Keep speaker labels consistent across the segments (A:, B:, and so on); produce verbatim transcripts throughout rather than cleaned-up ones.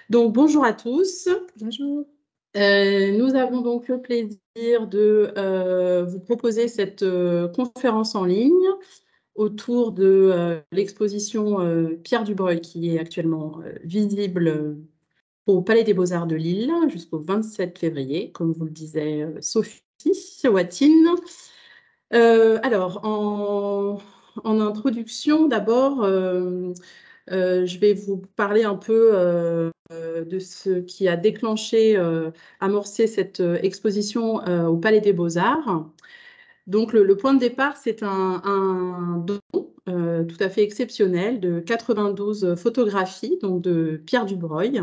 A: Donc, bonjour à tous.
B: Bonjour.
A: Euh, nous avons donc le plaisir de euh, vous proposer cette euh, conférence en ligne autour de euh, l'exposition euh, Pierre Dubreuil qui est actuellement euh, visible euh, au Palais des Beaux-Arts de Lille jusqu'au vingt-sept février, comme vous le disait euh, Sophie Watine. Euh, alors, en, en introduction, d'abord, euh, euh, je vais vous parler un peu euh, de ce qui a déclenché, euh, amorcé cette euh, exposition euh, au Palais des Beaux-Arts. Donc, le, le point de départ, c'est un, un don euh, tout à fait exceptionnel de quatre-vingt-douze photographies, donc de Pierre Dubreuil,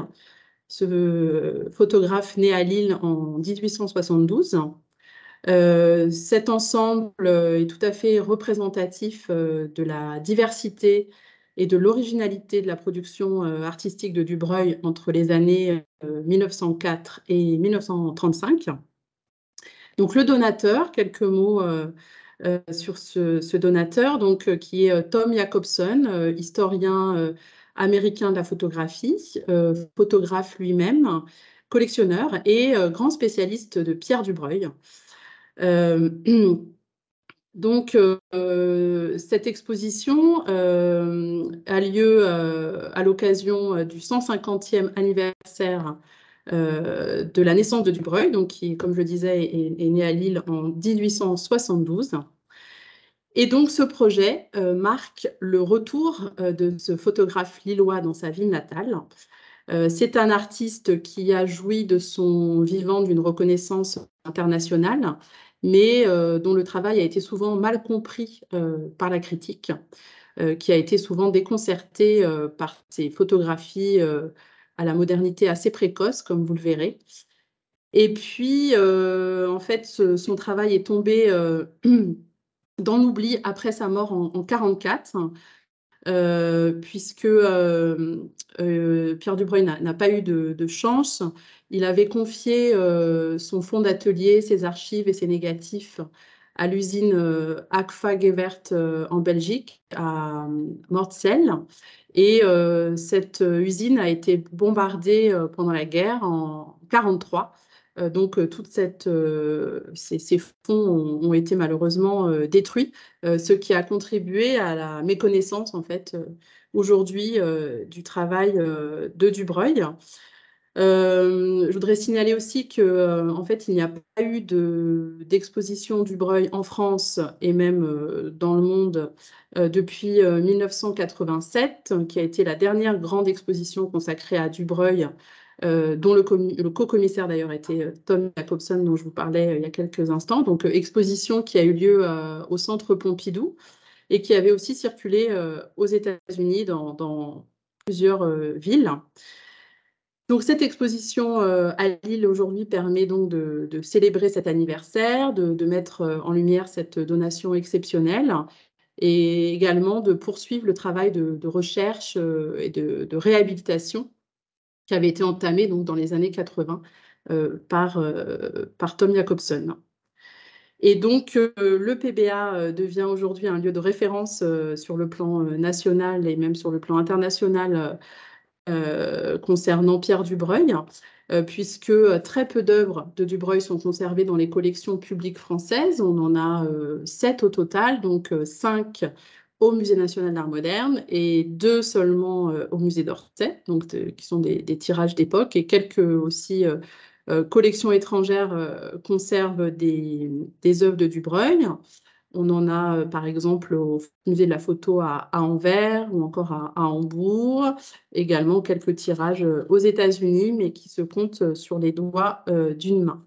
A: ce photographe né à Lille en mille huit cent soixante-douze. Euh, cet ensemble euh, est tout à fait représentatif euh, de la diversité et de l'originalité de la production euh, artistique de Dubreuil entre les années euh, mille neuf cent quatre et mille neuf cent trente-cinq. Donc le donateur, quelques mots euh, euh, sur ce, ce donateur, donc, euh, qui est euh, Tom Jacobson, euh, historien euh, américain de la photographie, euh, photographe lui-même, collectionneur et euh, grand spécialiste de Pierre Dubreuil. Euh, donc, euh, cette exposition euh, a lieu euh, à l'occasion du cent cinquantième anniversaire euh, de la naissance de Dubreuil, donc qui, comme je le disais, est, est né à Lille en mille huit cent soixante-douze. Et donc, ce projet euh, marque le retour euh, de ce photographe lillois dans sa ville natale. Euh, c'est un artiste qui a joui de son vivant d'une reconnaissance internationale, mais euh, dont le travail a été souvent mal compris euh, par la critique, euh, qui a été souvent déconcertée euh, par ses photographies euh, à la modernité assez précoce, comme vous le verrez. Et puis, euh, en fait, ce- son travail est tombé euh, dans l'oubli après sa mort en, en mille neuf cent quarante-quatre. Euh, puisque euh, euh, Pierre Dubreuil n'a pas eu de, de chance. Il avait confié euh, son fonds d'atelier, ses archives et ses négatifs à l'usine euh, Agfa Gewert euh, en Belgique, à Mortsel. Et euh, cette usine a été bombardée euh, pendant la guerre en mille neuf cent quarante-trois. Euh, donc, euh, toute cette, euh, ces, ces fonds ont, ont été malheureusement euh, détruits, euh, ce qui a contribué à la méconnaissance, en fait, euh, aujourd'hui, euh, du travail euh, de Dubreuil. Euh, je voudrais signaler aussi que, euh, en fait, il n'y a pas eu de, d'exposition Dubreuil en France et même euh, dans le monde euh, depuis euh, mille neuf cent quatre-vingt-sept, qui a été la dernière grande exposition consacrée à Dubreuil, euh, dont le, le co-commissaire d'ailleurs était euh, Tom Jacobson, dont je vous parlais euh, il y a quelques instants. Donc, euh, exposition qui a eu lieu euh, au Centre Pompidou et qui avait aussi circulé euh, aux États-Unis dans, dans plusieurs euh, villes. Donc, cette exposition euh, à Lille aujourd'hui permet donc de, de célébrer cet anniversaire, de, de mettre euh, en lumière cette donation exceptionnelle et également de poursuivre le travail de, de recherche euh, et de, de réhabilitation qui avait été entamé donc, dans les années quatre-vingts euh, par, euh, par Tom Jacobson. Et donc, euh, le P B A euh, devient aujourd'hui un lieu de référence euh, sur le plan euh, national et même sur le plan international euh, euh, concernant Pierre Dubreuil, euh, puisque euh, très peu d'œuvres de Dubreuil sont conservées dans les collections publiques françaises. On en a euh, sept au total, donc euh, cinq au Musée national d'art moderne et deux seulement euh, au Musée d'Orsay, donc de- qui sont des, des tirages d'époque, et quelques aussi euh, euh, collections étrangères euh, conservent des, des œuvres de Dubreuil. On en a, euh, par exemple, au musée de la photo à, à Anvers ou encore à, à Hambourg. Également quelques tirages euh, aux États-Unis, mais qui se comptent euh, sur les doigts euh, d'une main.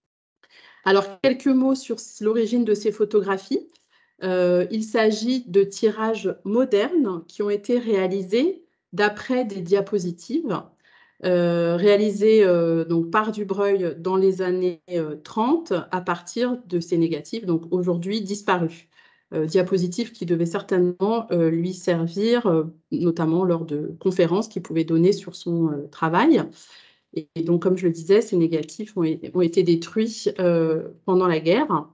A: Alors, quelques mots sur l'origine de ces photographies. Euh, il s'agit de tirages modernes qui ont été réalisés d'après des diapositives euh, réalisées euh, donc par Dubreuil dans les années euh, trente à partir de ces négatifs, donc aujourd'hui disparus. Euh, diapositives qui devaient certainement euh, lui servir, euh, notamment lors de conférences qu'il pouvait donner sur son euh, travail. Et, et donc, comme je le disais, ces négatifs ont, ont été détruits euh, pendant la guerre.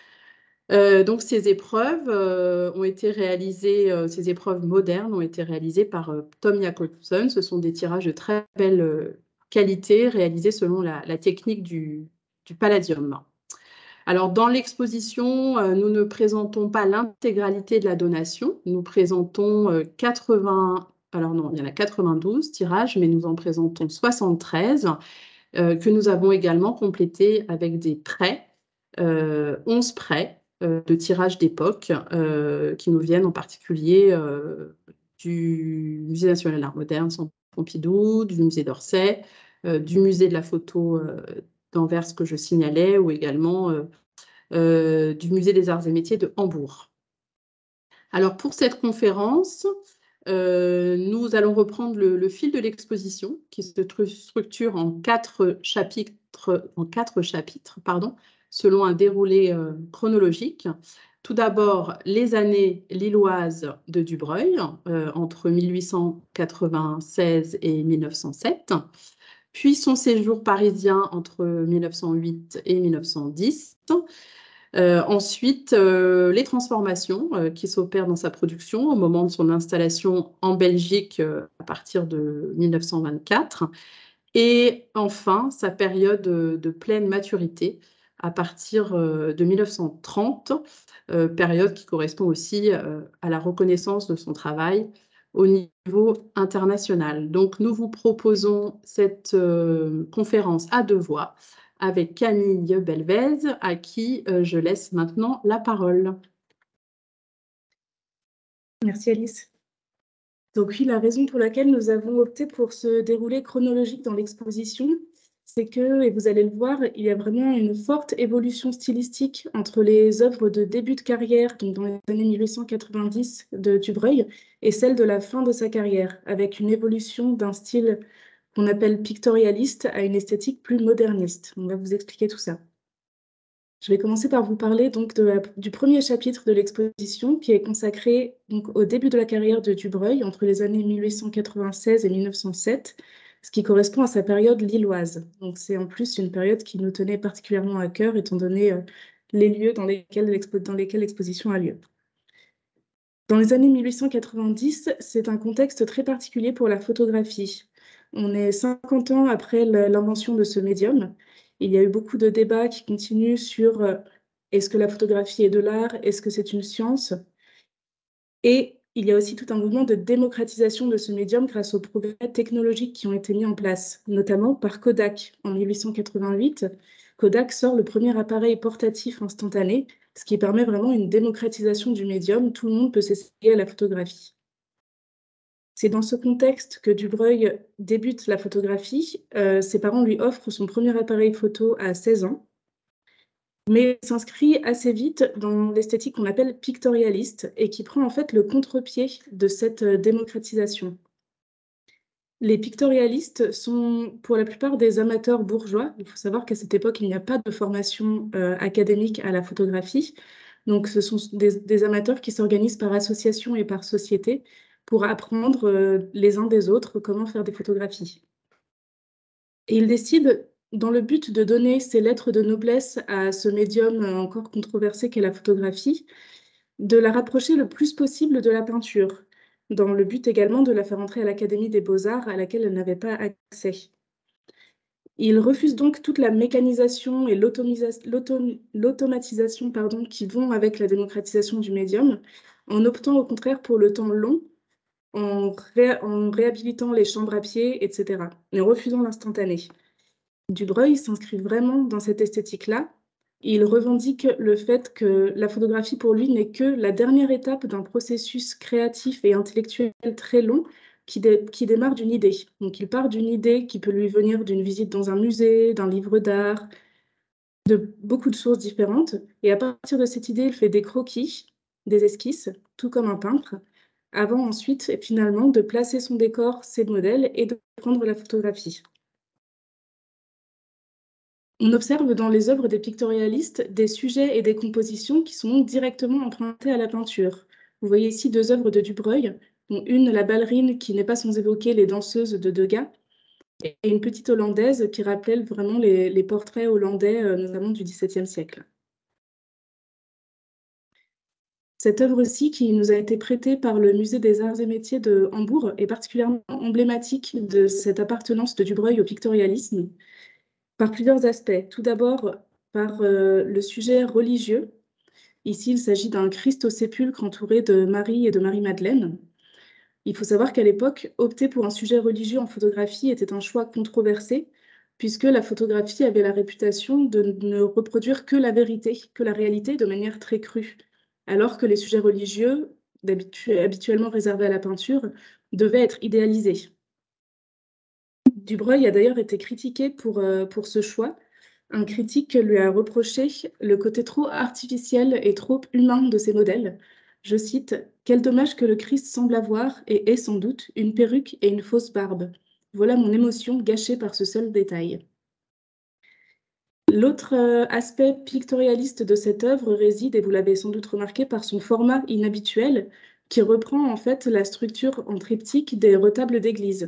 A: Euh, donc, ces épreuves euh, ont été réalisées, euh, ces épreuves modernes ont été réalisées par euh, Tom Jacobson. Ce sont des tirages de très belle euh, qualité réalisée selon la, la technique du, du palladium. Alors, dans l'exposition, euh, nous ne présentons pas l'intégralité de la donation. Nous présentons euh, quatre-vingts, alors non, il y en a quatre-vingt-douze tirages, mais nous en présentons soixante-treize euh, que nous avons également complétés avec des prêts, euh, onze prêts euh, de tirage d'époque euh, qui nous viennent en particulier euh, du Musée national d'art moderne Centre Pompidou, du musée d'Orsay, euh, du musée de la photo euh, d'Anvers que je signalais, ou également euh, euh, du musée des arts et métiers de Hambourg. Alors pour cette conférence, euh, nous allons reprendre le, le fil de l'exposition qui se structure en quatre chapitres, en quatre chapitres pardon, selon un déroulé euh, chronologique. Tout d'abord, les années lilloises de Dubreuil, euh, entre mille huit cent quatre-vingt-seize et mille neuf cent sept, puis son séjour parisien entre mille neuf cent huit et mille neuf cent dix. Euh, ensuite, euh, les transformations euh, qui s'opèrent dans sa production au moment de son installation en Belgique euh, à partir de mille neuf cent vingt-quatre. Et enfin, sa période de, de pleine maturité à partir euh, de mille neuf cent trente, euh, période qui correspond aussi euh, à la reconnaissance de son travail au niveau international. Donc, nous vous proposons cette euh, conférence à deux voix avec Camille Belvez, à qui euh, je laisse maintenant la parole.
B: Merci Alice. Donc oui, la raison pour laquelle nous avons opté pour ce déroulé chronologique dans l'exposition, c'est que, et vous allez le voir, il y a vraiment une forte évolution stylistique entre les œuvres de début de carrière, donc dans les années mille huit cent quatre-vingt-dix de Dubreuil, et celles de la fin de sa carrière, avec une évolution d'un style qu'on appelle pictorialiste à une esthétique plus moderniste. On va vous expliquer tout ça. Je vais commencer par vous parler donc de la, du premier chapitre de l'exposition qui est consacré donc, au début de la carrière de Dubreuil entre les années mille huit cent quatre-vingt-seize et mille neuf cent sept, ce qui correspond à sa période lilloise. Donc c'est en plus une période qui nous tenait particulièrement à cœur étant donné euh, les lieux dans lesquels l'exposition a lieu. Dans les années mille huit cent quatre-vingt-dix, c'est un contexte très particulier pour la photographie. On est cinquante ans après l'invention de ce médium. Il y a eu beaucoup de débats qui continuent sur euh, est-ce que la photographie est de l'art, est-ce que c'est une science? Et il y a aussi tout un mouvement de démocratisation de ce médium grâce aux progrès technologiques qui ont été mis en place, notamment par Kodak. En mille huit cent quatre-vingt-huit, Kodak sort le premier appareil portatif instantané, ce qui permet vraiment une démocratisation du médium. Tout le monde peut s'essayer à la photographie. C'est dans ce contexte que Dubreuil débute la photographie. Euh, ses parents lui offrent son premier appareil photo à seize ans, mais s'inscrit assez vite dans l'esthétique qu'on appelle pictorialiste et qui prend en fait le contre-pied de cette démocratisation. Les pictorialistes sont pour la plupart des amateurs bourgeois. Il faut savoir qu'à cette époque, il n'y a pas de formation euh, académique à la photographie. Donc, ce sont des, des amateurs qui s'organisent par association et par société pour apprendre euh, les uns des autres comment faire des photographies. Et ils décident, dans le but de donner ces lettres de noblesse à ce médium encore controversé qu'est la photographie, de la rapprocher le plus possible de la peinture, dans le but également de la faire entrer à l'Académie des Beaux-Arts à laquelle elle n'avait pas accès. Ils refusent donc toute la mécanisation et l'automatisation pardon, qui vont avec la démocratisation du médium, en optant au contraire pour le temps long, en, ré en réhabilitant les chambres à pied, et cetera, mais en refusant l'instantané. Dubreuil s'inscrit vraiment dans cette esthétique-là. Il revendique le fait que la photographie, pour lui, n'est que la dernière étape d'un processus créatif et intellectuel très long qui, dé qui démarre d'une idée. Donc, il part d'une idée qui peut lui venir d'une visite dans un musée, d'un livre d'art, de beaucoup de sources différentes. Et à partir de cette idée, il fait des croquis, des esquisses, tout comme un peintre, avant ensuite, et finalement, de placer son décor, ses modèles et de prendre la photographie. On observe dans les œuvres des pictorialistes des sujets et des compositions qui sont donc directement empruntés à la peinture. Vous voyez ici deux œuvres de Dubreuil, dont une, La ballerine, qui n'est pas sans évoquer les danseuses de Degas, et une petite hollandaise qui rappelle vraiment les, les portraits hollandais, euh, notamment du dix-septième siècle. Cette œuvre-ci, qui nous a été prêtée par le Musée des Arts et Métiers de Hambourg, est particulièrement emblématique de cette appartenance de Dubreuil au pictorialisme par plusieurs aspects. Tout d'abord, par euh, le sujet religieux. Ici, il s'agit d'un Christ au sépulcre entouré de Marie et de Marie-Madeleine. Il faut savoir qu'à l'époque, opter pour un sujet religieux en photographie était un choix controversé, puisque la photographie avait la réputation de ne reproduire que la vérité, que la réalité de manière très crue, alors que les sujets religieux, habituellement réservés à la peinture, devaient être idéalisés. Dubreuil a d'ailleurs été critiqué pour, euh, pour ce choix. Un critique lui a reproché le côté trop artificiel et trop humain de ses modèles. Je cite, « Quel dommage que le Christ semble avoir, et ait sans doute, une perruque et une fausse barbe. Voilà mon émotion gâchée par ce seul détail. » L'autre euh, aspect pictorialiste de cette œuvre réside, et vous l'avez sans doute remarqué, par son format inhabituel, qui reprend en fait la structure en triptyque des retables d'église.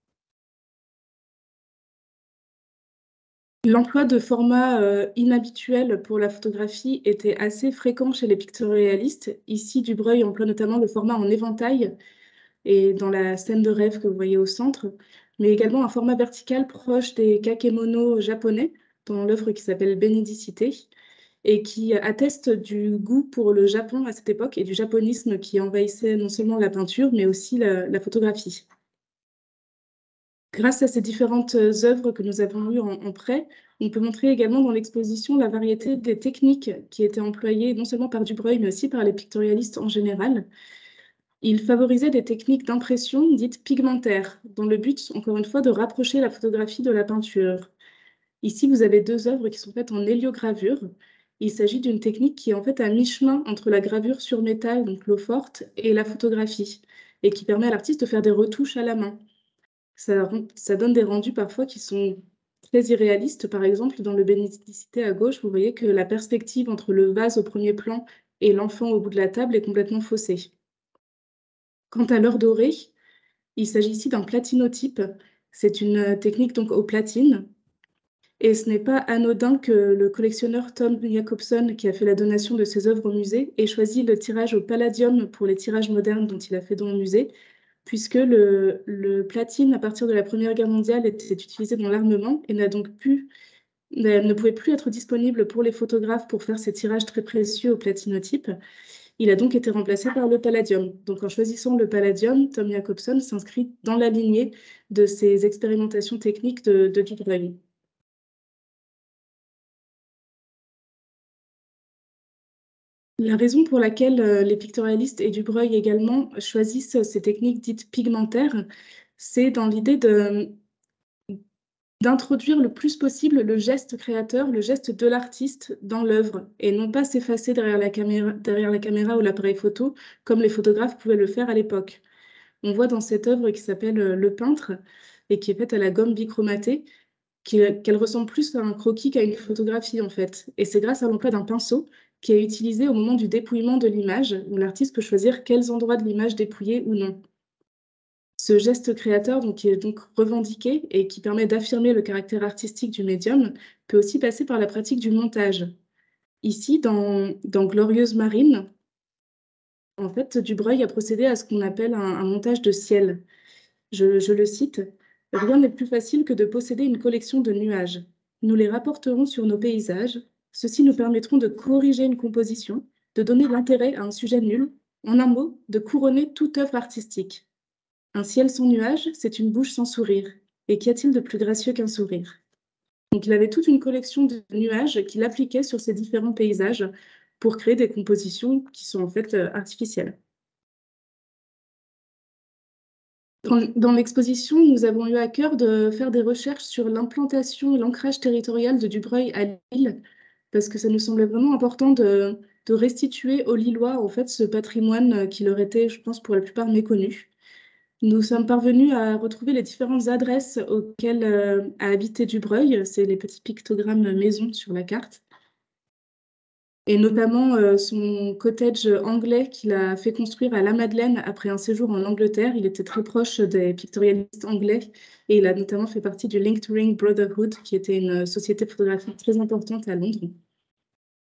B: L'emploi de formats euh, inhabituels pour la photographie était assez fréquent chez les pictorialistes. Ici, Dubreuil emploie notamment le format en éventail et dans la scène de rêve que vous voyez au centre, mais également un format vertical proche des kakemono japonais dans l'œuvre qui s'appelle Bénédicité et qui atteste du goût pour le Japon à cette époque et du japonisme qui envahissait non seulement la peinture, mais aussi la, la photographie. Grâce à ces différentes œuvres que nous avons eues en, en prêt, on peut montrer également dans l'exposition la variété des techniques qui étaient employées non seulement par Dubreuil, mais aussi par les pictorialistes en général. Il favorisait des techniques d'impression dites pigmentaires, dans le but, encore une fois, de rapprocher la photographie de la peinture. Ici, vous avez deux œuvres qui sont faites en héliogravure. Il s'agit d'une technique qui est en fait à mi-chemin entre la gravure sur métal, donc l'eau forte, et la photographie, et qui permet à l'artiste de faire des retouches à la main. Ça, ça donne des rendus parfois qui sont très irréalistes. Par exemple, dans le Bénédicité à gauche, vous voyez que la perspective entre le vase au premier plan et l'enfant au bout de la table est complètement faussée. Quant à l'heure dorée, il s'agit ici d'un platinotype. C'est une technique donc aux platines. Et ce n'est pas anodin que le collectionneur Tom Jacobson, qui a fait la donation de ses œuvres au musée, ait choisi le tirage au palladium pour les tirages modernes dont il a fait don au musée, puisque le, le platine, à partir de la Première Guerre mondiale, était utilisé dans l'armement et n'a donc pu, ne pouvait plus être disponible pour les photographes pour faire ces tirages très précieux au platinotype. Il a donc été remplacé par le palladium. Donc en choisissant le palladium, Tom Jacobson s'inscrit dans la lignée de ces expérimentations techniques de, de Dubreuil. La raison pour laquelle euh, les pictorialistes et Dubreuil également choisissent ces techniques dites pigmentaires, c'est dans l'idée de, d'introduire le plus possible le geste créateur, le geste de l'artiste dans l'œuvre, et non pas s'effacer derrière la caméra, derrière la caméra ou l'appareil photo, comme les photographes pouvaient le faire à l'époque. On voit dans cette œuvre qui s'appelle euh, Le Peintre, et qui est faite à la gomme bichromatée, qu'elle ressemble plus à un croquis qu'à une photographie en fait. Et c'est grâce à l'emploi d'un pinceau qui est utilisé au moment du dépouillement de l'image, où l'artiste peut choisir quels endroits de l'image dépouiller ou non. Ce geste créateur, donc, qui est donc revendiqué et qui permet d'affirmer le caractère artistique du médium, peut aussi passer par la pratique du montage. Ici, dans, dans Glorieuse Marine, en fait, Dubreuil a procédé à ce qu'on appelle un, un montage de ciel. Je, je le cite, « Rien n'est plus facile que de posséder une collection de nuages. Nous les rapporterons sur nos paysages. Ceux-ci nous permettront de corriger une composition, de donner de l'intérêt à un sujet nul, en un mot, de couronner toute œuvre artistique. Un ciel sans nuages, c'est une bouche sans sourire. Et qu'y a-t-il de plus gracieux qu'un sourire ?» Donc il avait toute une collection de nuages qu'il appliquait sur ces différents paysages pour créer des compositions qui sont en fait euh, artificielles. Dans, dans l'exposition, nous avons eu à cœur de faire des recherches sur l'implantation et l'ancrage territorial de Dubreuil à Lille, parce que ça nous semblait vraiment important de, de restituer aux Lillois en fait, ce patrimoine qui leur était, je pense, pour la plupart méconnu. Nous sommes parvenus à retrouver les différentes adresses auxquelles euh, a habité Dubreuil, c'est les petits pictogrammes maison sur la carte, et notamment euh, son cottage anglais qu'il a fait construire à La Madeleine après un séjour en Angleterre. Il était très proche des pictorialistes anglais et il a notamment fait partie du Link to Ring Brotherhood, qui était une société photographique très importante à Londres.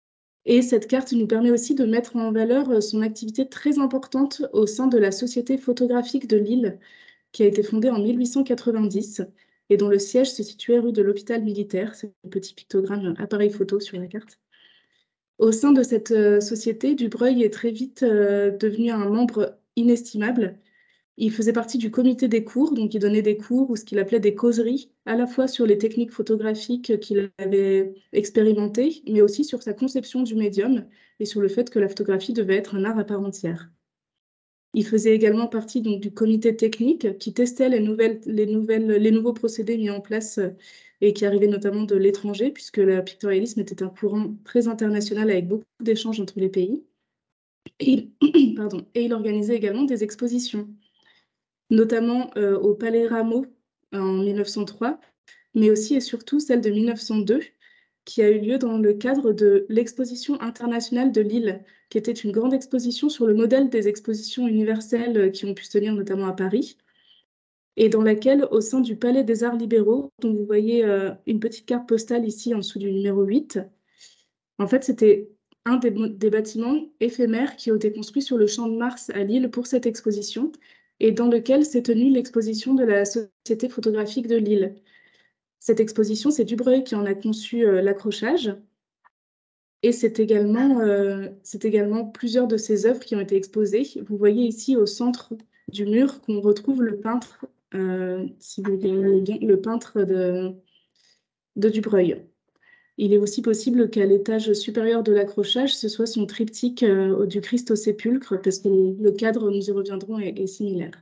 B: Et cette carte nous permet aussi de mettre en valeur son activité très importante au sein de la Société photographique de Lille, qui a été fondée en mille huit cent quatre-vingt-dix et dont le siège se situait rue de l'Hôpital Militaire. C'est un petit pictogramme appareil photo sur la carte. Au sein de cette euh, société, Dubreuil est très vite euh, devenu un membre inestimable. Il faisait partie du comité des cours, donc il donnait des cours ou ce qu'il appelait des causeries, à la fois sur les techniques photographiques qu'il avait expérimentées, mais aussi sur sa conception du médium et sur le fait que la photographie devait être un art à part entière. Il faisait également partie donc, du comité technique qui testait les, nouvelles, les, nouvelles, les nouveaux procédés mis en place euh, et qui arrivaient notamment de l'étranger, puisque le pictorialisme était un courant très international avec beaucoup d'échanges entre les pays. Et, pardon, et il organisait également des expositions, notamment euh, au Palais Rameau en mille neuf cent trois, mais aussi et surtout celle de mille neuf cent deux, qui a eu lieu dans le cadre de l'Exposition internationale de Lille, qui était une grande exposition sur le modèle des expositions universelles qui ont pu se tenir notamment à Paris, et dans laquelle, au sein du Palais des Arts libéraux, dont vous voyez euh, une petite carte postale ici en dessous du numéro huit, en fait, c'était un des, des bâtiments éphémères qui ont été construits sur le Champ de Mars à Lille pour cette exposition, et dans lequel s'est tenue l'exposition de la Société photographique de Lille. Cette exposition, c'est Dubreuil qui en a conçu euh, l'accrochage. Et c'est également, euh, c'est également plusieurs de ses œuvres qui ont été exposées. Vous voyez ici au centre du mur qu'on retrouve le peintre, euh, si vous voulez bien, le peintre de, de Dubreuil. Il est aussi possible qu'à l'étage supérieur de l'accrochage, ce soit son triptyque euh, du Christ au sépulcre, parce que le cadre, nous y reviendrons, est, est similaire.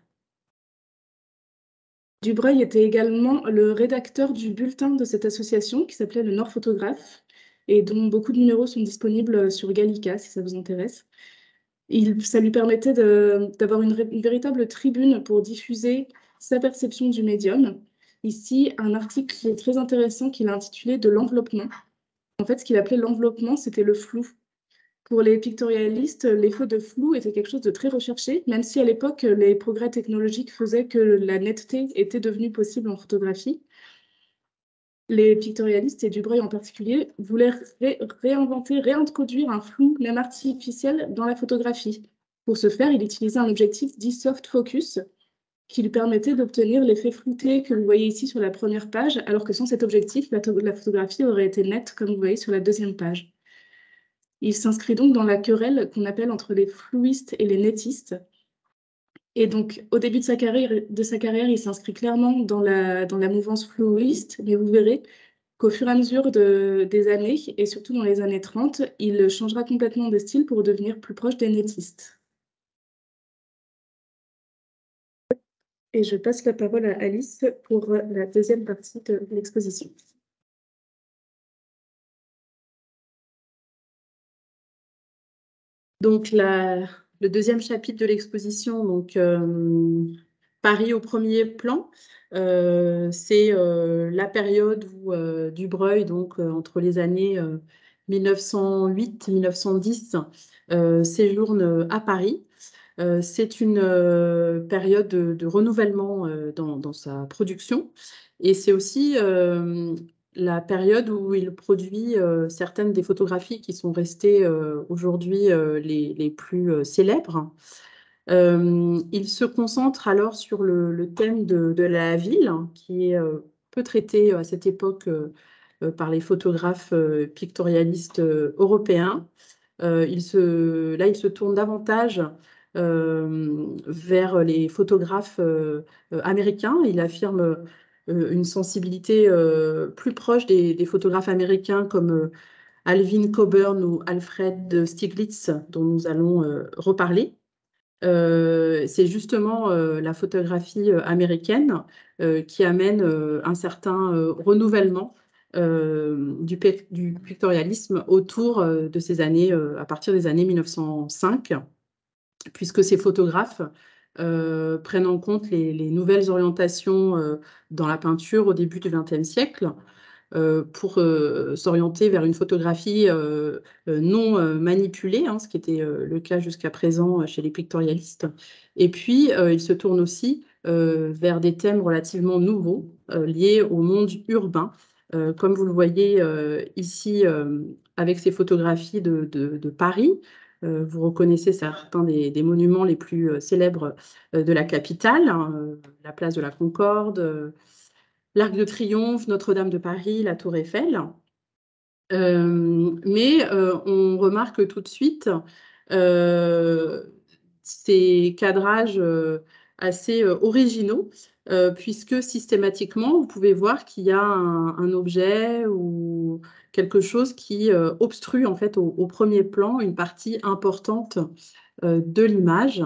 B: Dubreuil était également le rédacteur du bulletin de cette association qui s'appelait le Nord Photographe et dont beaucoup de numéros sont disponibles sur Gallica si ça vous intéresse. Il, ça lui permettait d'avoir une, une véritable tribune pour diffuser sa perception du médium. Ici, un article qui est très intéressant qu'il a intitulé « De l'enveloppement ». En fait, ce qu'il appelait l'enveloppement, c'était le flou. Pour les pictorialistes, l'effet de flou était quelque chose de très recherché, même si à l'époque, les progrès technologiques faisaient que la netteté était devenue possible en photographie. Les pictorialistes, et Dubreuil en particulier, voulaient ré réinventer, réintroduire un flou, même artificiel, dans la photographie. Pour ce faire, il utilisait un objectif dit soft focus, qui lui permettait d'obtenir l'effet flouté que vous voyez ici sur la première page, alors que sans cet objectif, la, la photographie aurait été nette, comme vous voyez sur la deuxième page. Il s'inscrit donc dans la querelle qu'on appelle entre les flouistes et les nettistes. Et donc, au début de sa carrière, de sa carrière il s'inscrit clairement dans la, dans la mouvance flouiste, mais vous verrez qu'au fur et à mesure de, des années, et surtout dans les années trente, il changera complètement de style pour devenir plus proche des nettistes. Et je passe la parole à Alice pour la deuxième partie de l'exposition.
A: Donc, la, le deuxième chapitre de l'exposition, donc euh, Paris au premier plan, euh, c'est euh, la période où euh, Dubreuil, donc euh, entre les années euh, mille neuf cent huit et mille neuf cent dix, euh, séjourne à Paris. Euh, c'est une euh, période de, de renouvellement euh, dans, dans sa production et c'est aussi euh, la période où il produit euh, certaines des photographies qui sont restées euh, aujourd'hui euh, les, les plus euh, célèbres. Euh, il se concentre alors sur le, le thème de, de la ville, qui est euh, peu traité à cette époque euh, euh, par les photographes euh, pictorialistes euh, européens. Euh, il se, là, il se tourne davantage euh, vers les photographes euh, euh, américains. Il affirme euh, une sensibilité euh, plus proche des, des photographes américains comme euh, Alvin Coburn ou Alfred Stieglitz, dont nous allons euh, reparler. Euh, c'est justement euh, la photographie euh, américaine euh, qui amène euh, un certain euh, renouvellement euh, du, du pictorialisme autour euh, de ces années, euh, à partir des années mille neuf cent cinq, puisque ces photographes euh, prennent en compte les, les nouvelles orientations euh, dans la peinture au début du vingtième siècle. Euh, pour euh, s'orienter vers une photographie euh, euh, non euh, manipulée, hein, ce qui était euh, le cas jusqu'à présent chez les pictorialistes. Et puis, euh, il se tourne aussi euh, vers des thèmes relativement nouveaux euh, liés au monde urbain, euh, comme vous le voyez euh, ici euh, avec ces photographies de, de, de Paris. Euh, vous reconnaissez certains des, des monuments les plus euh, célèbres euh, de la capitale, hein, euh, la place de la Concorde, euh, l'Arc de Triomphe, Notre-Dame de Paris, la Tour Eiffel. Euh, mais euh, on remarque tout de suite euh, ces cadrages euh, assez euh, originaux, euh, puisque systématiquement, vous pouvez voir qu'il y a un, un objet ou quelque chose qui euh, obstrue en fait au, au premier plan une partie importante euh, de l'image.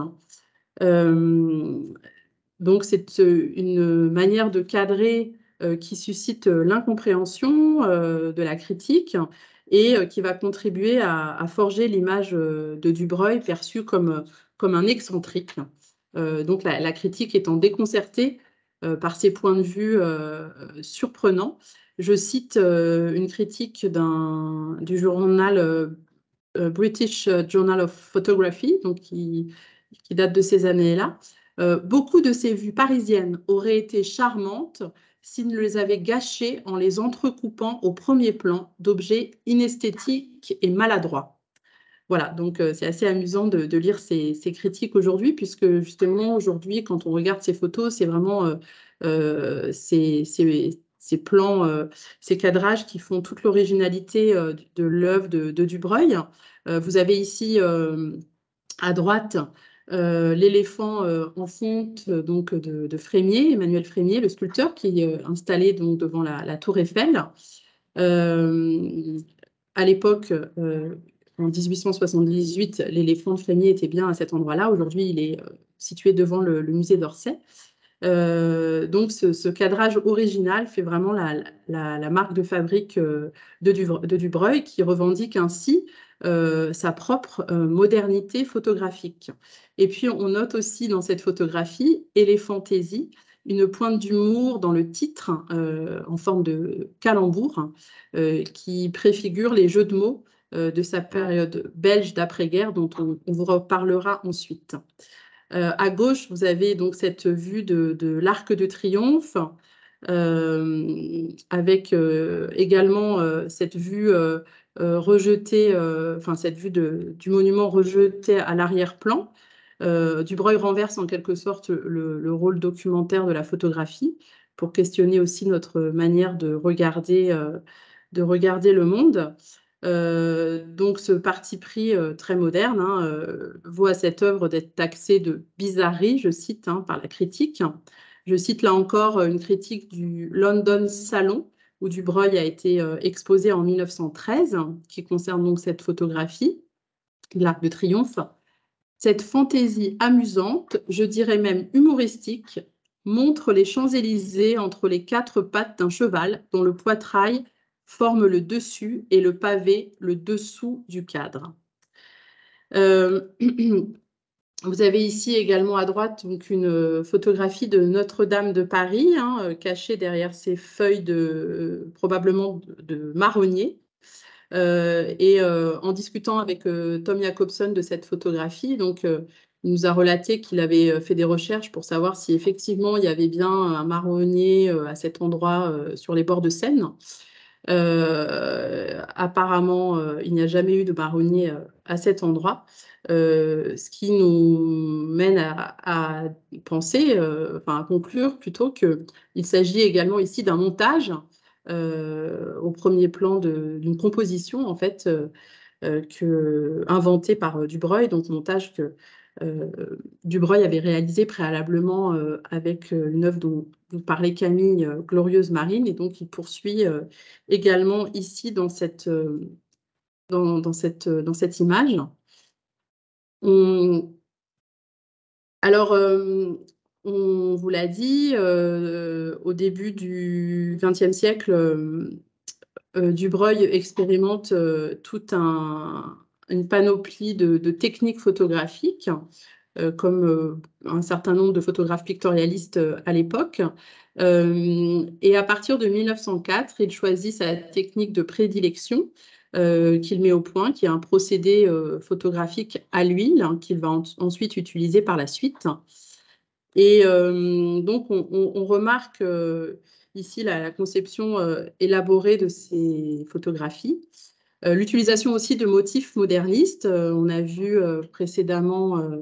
A: Euh, donc, c'est euh, une manière de cadrer euh, qui suscite euh, l'incompréhension euh, de la critique et euh, qui va contribuer à, à forger l'image euh, de Dubreuil perçue comme, comme un excentrique. Euh, donc, la, la critique étant déconcertée euh, par ces points de vue euh, surprenants. Je cite euh, une critique d'un, du journal euh, British Journal of Photography, donc qui, qui date de ces années-là. Euh, beaucoup de ces vues parisiennes auraient été charmantes s'il ne les avait gâchées en les entrecoupant au premier plan d'objets inesthétiques et maladroits. Voilà, donc euh, c'est assez amusant de, de lire ces, ces critiques aujourd'hui, puisque justement aujourd'hui, quand on regarde ces photos, c'est vraiment euh, euh, ces, ces, ces plans, euh, ces cadrages qui font toute l'originalité euh, de l'œuvre de, de Dubreuil. Euh, vous avez ici euh, à droite euh, l'éléphant euh, en fonte donc de, de Frémier, Emmanuel Frémier, le sculpteur, qui est installé donc devant la, la Tour Eiffel. Euh, à l'époque, euh, en mille huit cent soixante-dix-huit, l'éléphant de Frémier était bien à cet endroit-là. Aujourd'hui, il est euh, situé devant le, le musée d'Orsay. Euh, donc, ce, ce cadrage original fait vraiment la, la, la marque de fabrique euh, de, Duvre- de Dubreuil, qui revendique ainsi euh, sa propre euh, modernité photographique. Et puis, on note aussi dans cette photographie Éléphantaisie, une pointe d'humour dans le titre euh, en forme de calembour euh, qui préfigure les jeux de mots euh, de sa période belge d'après-guerre dont on, on vous reparlera ensuite. Euh, à gauche, vous avez donc cette vue de, de l'Arc de Triomphe, euh, avec euh, également euh, cette vue euh, euh, rejetée, euh, enfin cette vue de, du monument rejeté à l'arrière-plan. Euh, Dubreuil renverse en quelque sorte le, le rôle documentaire de la photographie pour questionner aussi notre manière de regarder, euh, de regarder le monde. Euh, donc ce parti pris euh, très moderne hein, euh, voit cette œuvre d'être taxée de bizarrerie, je cite, hein, par la critique. Je cite là encore une critique du London Salon, où Dubreuil a été euh, exposé en mille neuf cent treize, qui concerne donc cette photographie, l'Arc de Triomphe. Cette fantaisie amusante, je dirais même humoristique, montre les Champs-Élysées entre les quatre pattes d'un cheval dont le poitrail forme le dessus et le pavé le dessous du cadre. Euh, vous avez ici également à droite donc, une photographie de Notre-Dame de Paris, hein, cachée derrière ces feuilles de, probablement de, de marronnier. Euh, et euh, en discutant avec euh, Tom Jacobson de cette photographie, donc, euh, il nous a relaté qu'il avait fait des recherches pour savoir si effectivement il y avait bien un marronnier euh, à cet endroit euh, sur les bords de Seine. Euh, apparemment, euh, il n'y a jamais eu de marronnier euh, à cet endroit, euh, ce qui nous mène à, à penser, euh, enfin à conclure plutôt qu'il s'agit également ici d'un montage euh, au premier plan d'une composition en fait euh, euh, que, inventée par Dubreuil, donc montage que euh, Dubreuil avait réalisé préalablement euh, avec euh, une œuvre dont vous parlez Camille, euh, Glorieuse Marine, et donc il poursuit euh, également ici dans cette, euh, dans, dans, cette, dans cette image. On... Alors, euh, on vous l'a dit, euh, au début du vingtième siècle, euh, euh, Dubreuil expérimente euh, toute un, une panoplie de, de techniques photographiques, euh, comme euh, un certain nombre de photographes pictorialistes euh, à l'époque. Euh, et à partir de mille neuf cent quatre, il choisit sa technique de prédilection euh, qu'il met au point, qui est un procédé euh, photographique à l'huile, hein, qu'il va en ensuite utiliser par la suite. Et euh, donc, on, on, on remarque euh, ici la, la conception euh, élaborée de ces photographies. Euh, L'utilisation aussi de motifs modernistes. Euh, on a vu euh, précédemment euh,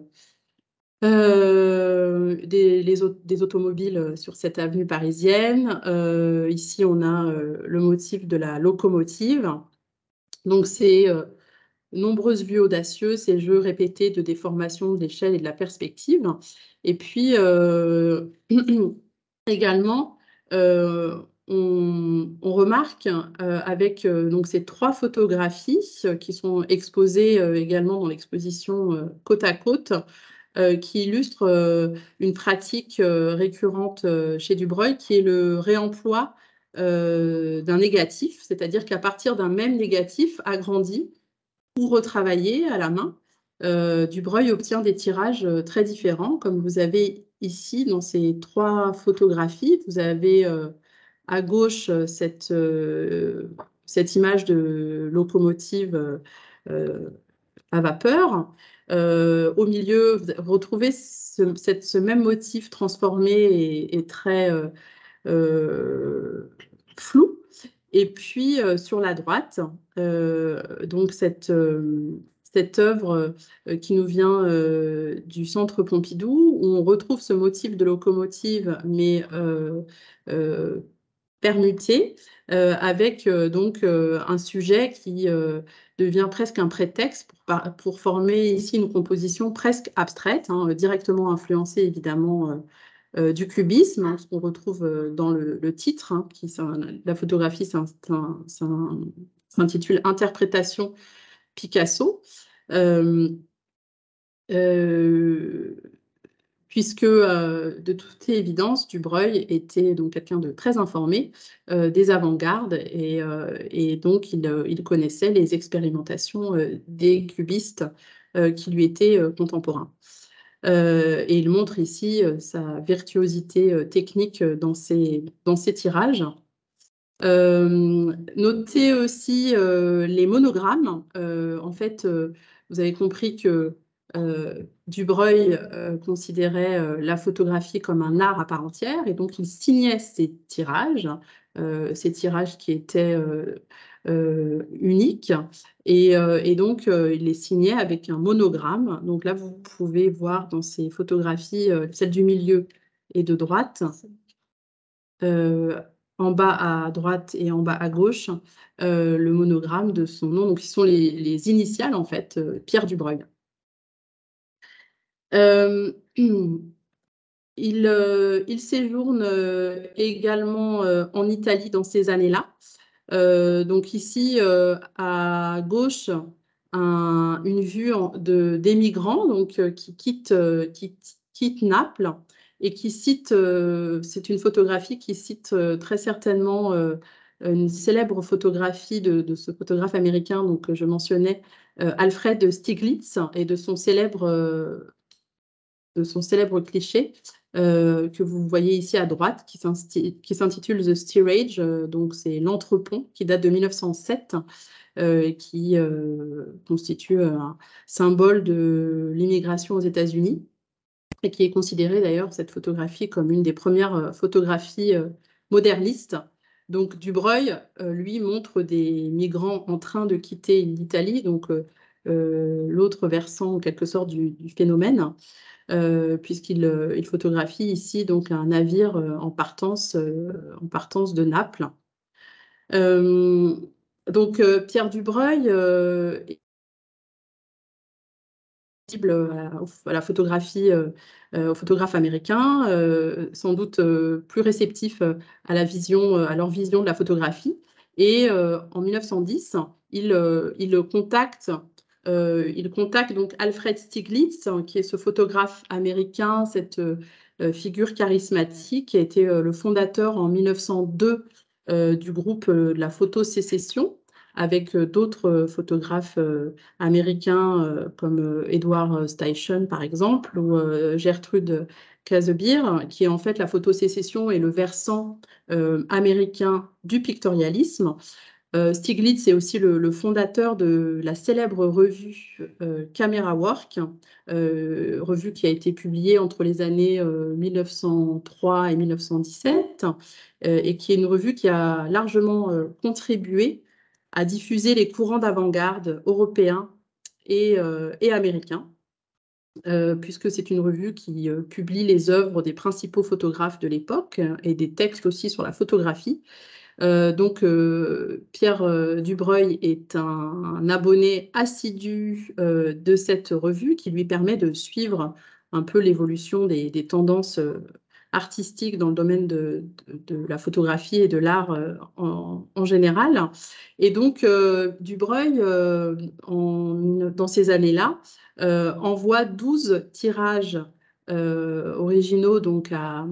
A: euh, des, les, des automobiles sur cette avenue parisienne. Euh, ici, on a euh, le motif de la locomotive. Donc, c'est euh, nombreuses vues audacieuses, ces jeux répétés de déformation de l'échelle et de la perspective. Et puis, euh, également, euh, on, on remarque euh, avec euh, donc ces trois photographies euh, qui sont exposées euh, également dans l'exposition euh, côte à côte, euh, qui illustrent euh, une pratique euh, récurrente euh, chez Dubreuil, qui est le réemploi euh, d'un négatif, c'est-à-dire qu'à partir d'un même négatif agrandi ou retravaillé à la main, euh, Dubreuil obtient des tirages euh, très différents, comme vous avez ici dans ces trois photographies. Vous avez euh, à gauche euh, cette, euh, cette image de locomotive euh, euh, à vapeur. Euh, au milieu, vous retrouvez ce, cette, ce même motif transformé et, et très euh, euh, flou. Et puis euh, sur la droite, euh, donc cette, euh, cette œuvre euh, qui nous vient euh, du Centre Pompidou, où on retrouve ce motif de locomotive, mais euh, euh, permuté, euh, avec euh, donc euh, un sujet qui euh, devient presque un prétexte pour, pour former ici une composition presque abstraite, hein, directement influencée évidemment euh, euh, du cubisme, hein, ce qu'on retrouve euh, dans le, le titre, hein, qui, la photographie s'intitule Interprétation Picasso. Euh, euh, puisque euh, de toute évidence, Dubreuil était donc quelqu'un de très informé euh, des avant-gardes et, euh, et donc il, euh, il, connaissait les expérimentations euh, des cubistes euh, qui lui étaient euh, contemporains. Euh, et il montre ici euh, sa virtuosité euh, technique dans ses, dans ses tirages. Euh, notez aussi euh, les monogrammes. Euh, en fait, euh, vous avez compris que euh, Dubreuil euh, considérait euh, la photographie comme un art à part entière et donc il signait ses tirages, euh, ces tirages qui étaient euh, euh, uniques et, euh, et donc euh, il les signait avec un monogramme. Donc là, vous pouvez voir dans ces photographies, euh, celle du milieu et de droite, euh, en bas à droite et en bas à gauche, euh, le monogramme de son nom, donc qui sont les, les initiales en fait, euh, Pierre Dubreuil. Euh, il, euh, il séjourne euh, également euh, en Italie dans ces années-là. Euh, donc ici, euh, à gauche, un, une vue de, d'émigrants donc, euh, qui, quittent, euh, qui quittent Naples et qui citent, euh, c'est une photographie qui cite euh, très certainement euh, une célèbre photographie de, de ce photographe américain donc, que je mentionnais, euh, Alfred Stieglitz, et de son célèbre, euh, de son célèbre cliché euh, que vous voyez ici à droite, qui s'intitule The Steerage, euh, donc c'est l'entrepont, qui date de mille neuf cent sept, euh, et qui euh, constitue un symbole de l'immigration aux États-Unis, et qui est considérée d'ailleurs, cette photographie, comme une des premières photographies euh, modernistes. Donc Dubreuil, euh, lui, montre des migrants en train de quitter l'Italie, donc euh, euh, l'autre versant en quelque sorte du, du phénomène. Euh, puisqu'il euh, il photographie ici donc un navire euh, en partance, euh, en partance de Naples. Euh, donc euh, Pierre Dubreuil euh, est visible à, à la photographie, euh, euh, au photographe américain, euh, sans doute euh, plus réceptif à la vision, à leur vision de la photographie. Et euh, en mille neuf cent dix, il, euh, il contacte Euh, il contacte donc Alfred Stieglitz, qui est ce photographe américain, cette euh, figure charismatique, qui a été euh, le fondateur en mille neuf cent deux euh, du groupe euh, de la photo Sécession, avec euh, d'autres photographes euh, américains euh, comme euh, Edward Steichen, par exemple, ou euh, Gertrude Kasebier, qui est en fait la photo Sécession et le versant euh, américain du pictorialisme. Euh, Stiglitz est aussi le, le fondateur de la célèbre revue euh, Camera Work, euh, revue qui a été publiée entre les années euh, mille neuf cent trois et mille neuf cent dix-sept, euh, et qui est une revue qui a largement euh, contribué à diffuser les courants d'avant-garde européens et, euh, et américains, euh, puisque c'est une revue qui euh, publie les œuvres des principaux photographes de l'époque euh, et des textes aussi sur la photographie. Euh, donc, euh, Pierre euh, Dubreuil est un, un abonné assidu euh, de cette revue qui lui permet de suivre un peu l'évolution des, des tendances euh, artistiques dans le domaine de, de, de la photographie et de l'art euh, en, en général. Et donc, euh, Dubreuil, euh, en, dans ces années-là, euh, envoie douze tirages euh, originaux donc à,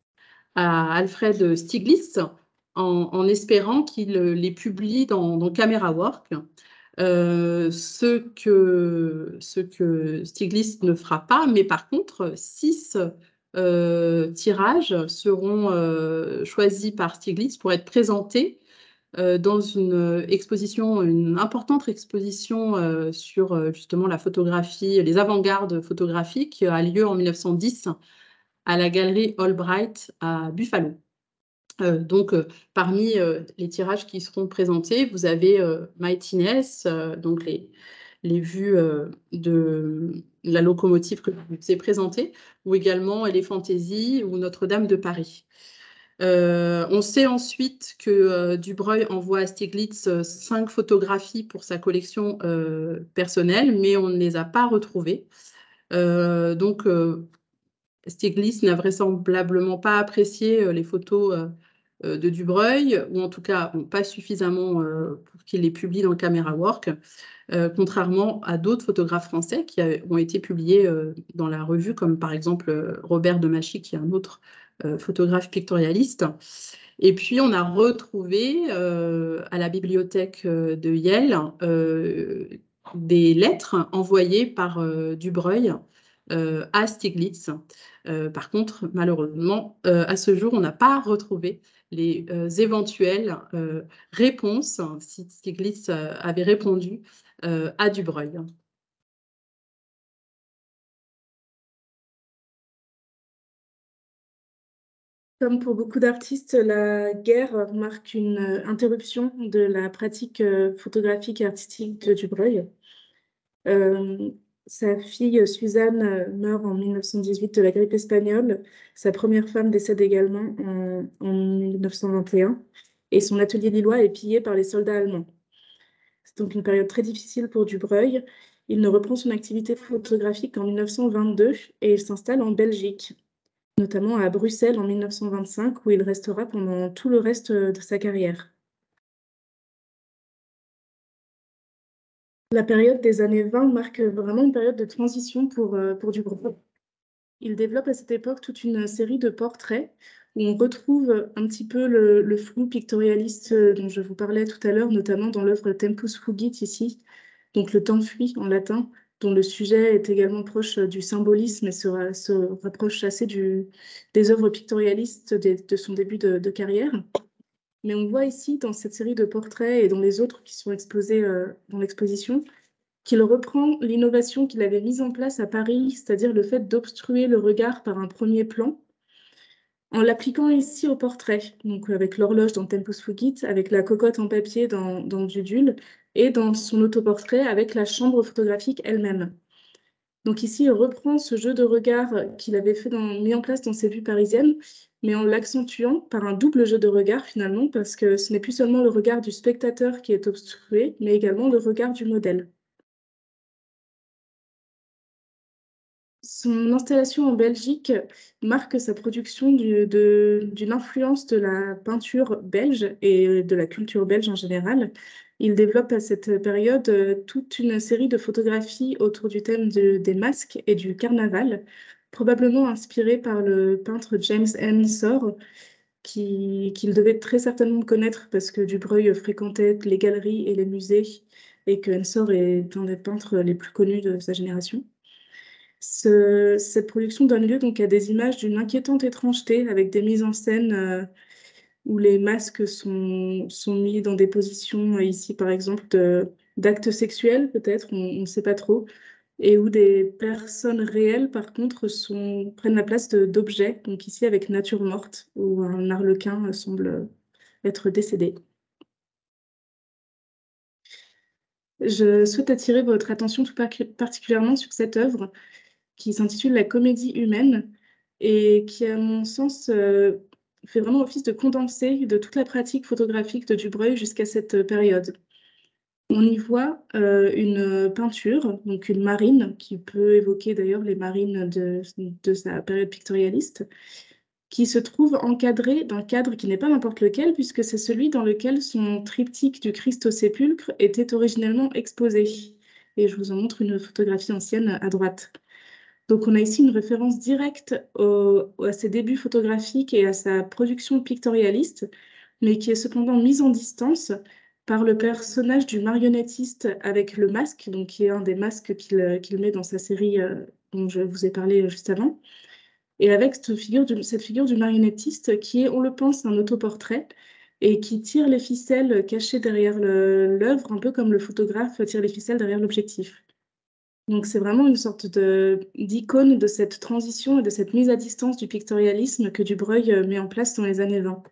A: à Alfred Stieglitz en, en espérant qu'il les publie dans, dans Camera Work. Euh, ce que, ce que Stieglitz ne fera pas, mais par contre, six euh, tirages seront euh, choisis par Stieglitz pour être présentés euh, dans une exposition, une importante exposition euh, sur euh, justement la photographie, les avant-gardes photographiques, qui a lieu en mille neuf cent dix à la galerie Albright à Buffalo. Euh, donc, euh, parmi euh, les tirages qui seront présentés, vous avez euh, Mightiness, euh, donc les, les vues euh, de la locomotive que je vous ai présentée, ou également Elephantaisie ou Notre-Dame de Paris. Euh, on sait ensuite que euh, Dubreuil envoie à Stieglitz euh, cinq photographies pour sa collection euh, personnelle, mais on ne les a pas retrouvées. Euh, donc, euh, Stieglitz n'a vraisemblablement pas apprécié euh, les photos euh, euh, de Dubreuil, ou en tout cas bon, pas suffisamment euh, pour qu'il les publie dans Camera Work, euh, contrairement à d'autres photographes français qui a, ont été publiés euh, dans la revue, comme par exemple euh, Robert Demachy, qui est un autre euh, photographe pictorialiste. Et puis, on a retrouvé euh, à la bibliothèque euh, de Yale euh, des lettres envoyées par euh, Dubreuil euh, à Stieglitz. Euh, par contre, malheureusement, euh, à ce jour, on n'a pas retrouvé les euh, éventuelles euh, réponses si Stieglitz euh, avait répondu euh, à Dubreuil.
B: Comme pour beaucoup d'artistes, la guerre marque une euh, interruption de la pratique euh, photographique et artistique de Dubreuil. Euh, Sa fille Suzanne euh, meurt en mille neuf cent dix-huit de la grippe espagnole. Sa première femme décède également en, en mille neuf cent vingt et un. Et son atelier lillois est pillé par les soldats allemands. C'est donc une période très difficile pour Dubreuil. Il ne reprend son activité photographique qu'en mille neuf cent vingt-deux et il s'installe en Belgique, notamment à Bruxelles en mille neuf cent vingt-cinq, où il restera pendant tout le reste de sa carrière. La période des années vingt marque vraiment une période de transition pour, euh, pour Dubreuil. Il développe à cette époque toute une série de portraits où on retrouve un petit peu le, le flou pictorialiste dont je vous parlais tout à l'heure, notamment dans l'œuvre Tempus Fugit ici, donc le temps fuit en latin, dont le sujet est également proche du symbolisme et se, se rapproche assez du, des œuvres pictorialistes de, de son début de, de carrière. Mais on voit ici, dans cette série de portraits et dans les autres qui sont exposés euh, dans l'exposition, qu'il reprend l'innovation qu'il avait mise en place à Paris, c'est-à-dire le fait d'obstruer le regard par un premier plan, en l'appliquant ici au portrait, donc avec l'horloge dans Tempus Fugit, avec la cocotte en papier dans, dans Dudule, et dans son autoportrait avec la chambre photographique elle-même. Donc ici, il reprend ce jeu de regard qu'il avait fait dans, mis en place dans ses vues parisiennes, mais en l'accentuant par un double jeu de regard finalement, parce que ce n'est plus seulement le regard du spectateur qui est obstrué, mais également le regard du modèle. Son installation en Belgique marque sa production du- de- d'une influence de la peinture belge et de la culture belge en général. Il développe à cette période euh, toute une série de photographies autour du thème de- des masques et du carnaval, probablement inspiré par le peintre James Ensor, qui, qu'il devait très certainement connaître parce que Dubreuil fréquentait les galeries et les musées et que Ensor est un des peintres les plus connus de sa génération. Ce- cette production donne lieu donc à des images d'une inquiétante étrangeté avec des mises en scène euh, où les masques sont, sont mis dans des positions, ici par exemple, de- d'actes sexuels peut-être, on ne sait pas trop, et où des personnes réelles, par contre, sont, prennent la place de- d'objets, donc ici avec nature morte, où un arlequin semble être décédé. Je souhaite attirer votre attention tout par- particulièrement sur cette œuvre qui s'intitule La comédie humaine et qui, à mon sens, euh, fait vraiment office de condensé de toute la pratique photographique de Dubreuil jusqu'à cette période. On y voit euh, une peinture, donc une marine, qui peut évoquer d'ailleurs les marines de, de sa période pictorialiste, qui se trouve encadrée d'un cadre qui n'est pas n'importe lequel, puisque c'est celui dans lequel son triptyque du Christ au sépulcre était originellement exposé. Et je vous en montre une photographie ancienne à droite. Donc on a ici une référence directe au- à ses débuts photographiques et à sa production pictorialiste, mais qui est cependant mise en distance par le personnage du marionnettiste avec le masque, donc qui est un des masques qu'il qu'il met dans sa série euh, dont je vous ai parlé juste avant, et avec cette figure du, cette figure du marionnettiste qui est, on le pense, un autoportrait et qui tire les ficelles cachées derrière le- l'œuvre, un peu comme le photographe tire les ficelles derrière l'objectif. Donc c'est vraiment une sorte de, d'icône de cette transition et de cette mise à distance du pictorialisme que Dubreuil euh, met en place dans les années vingt.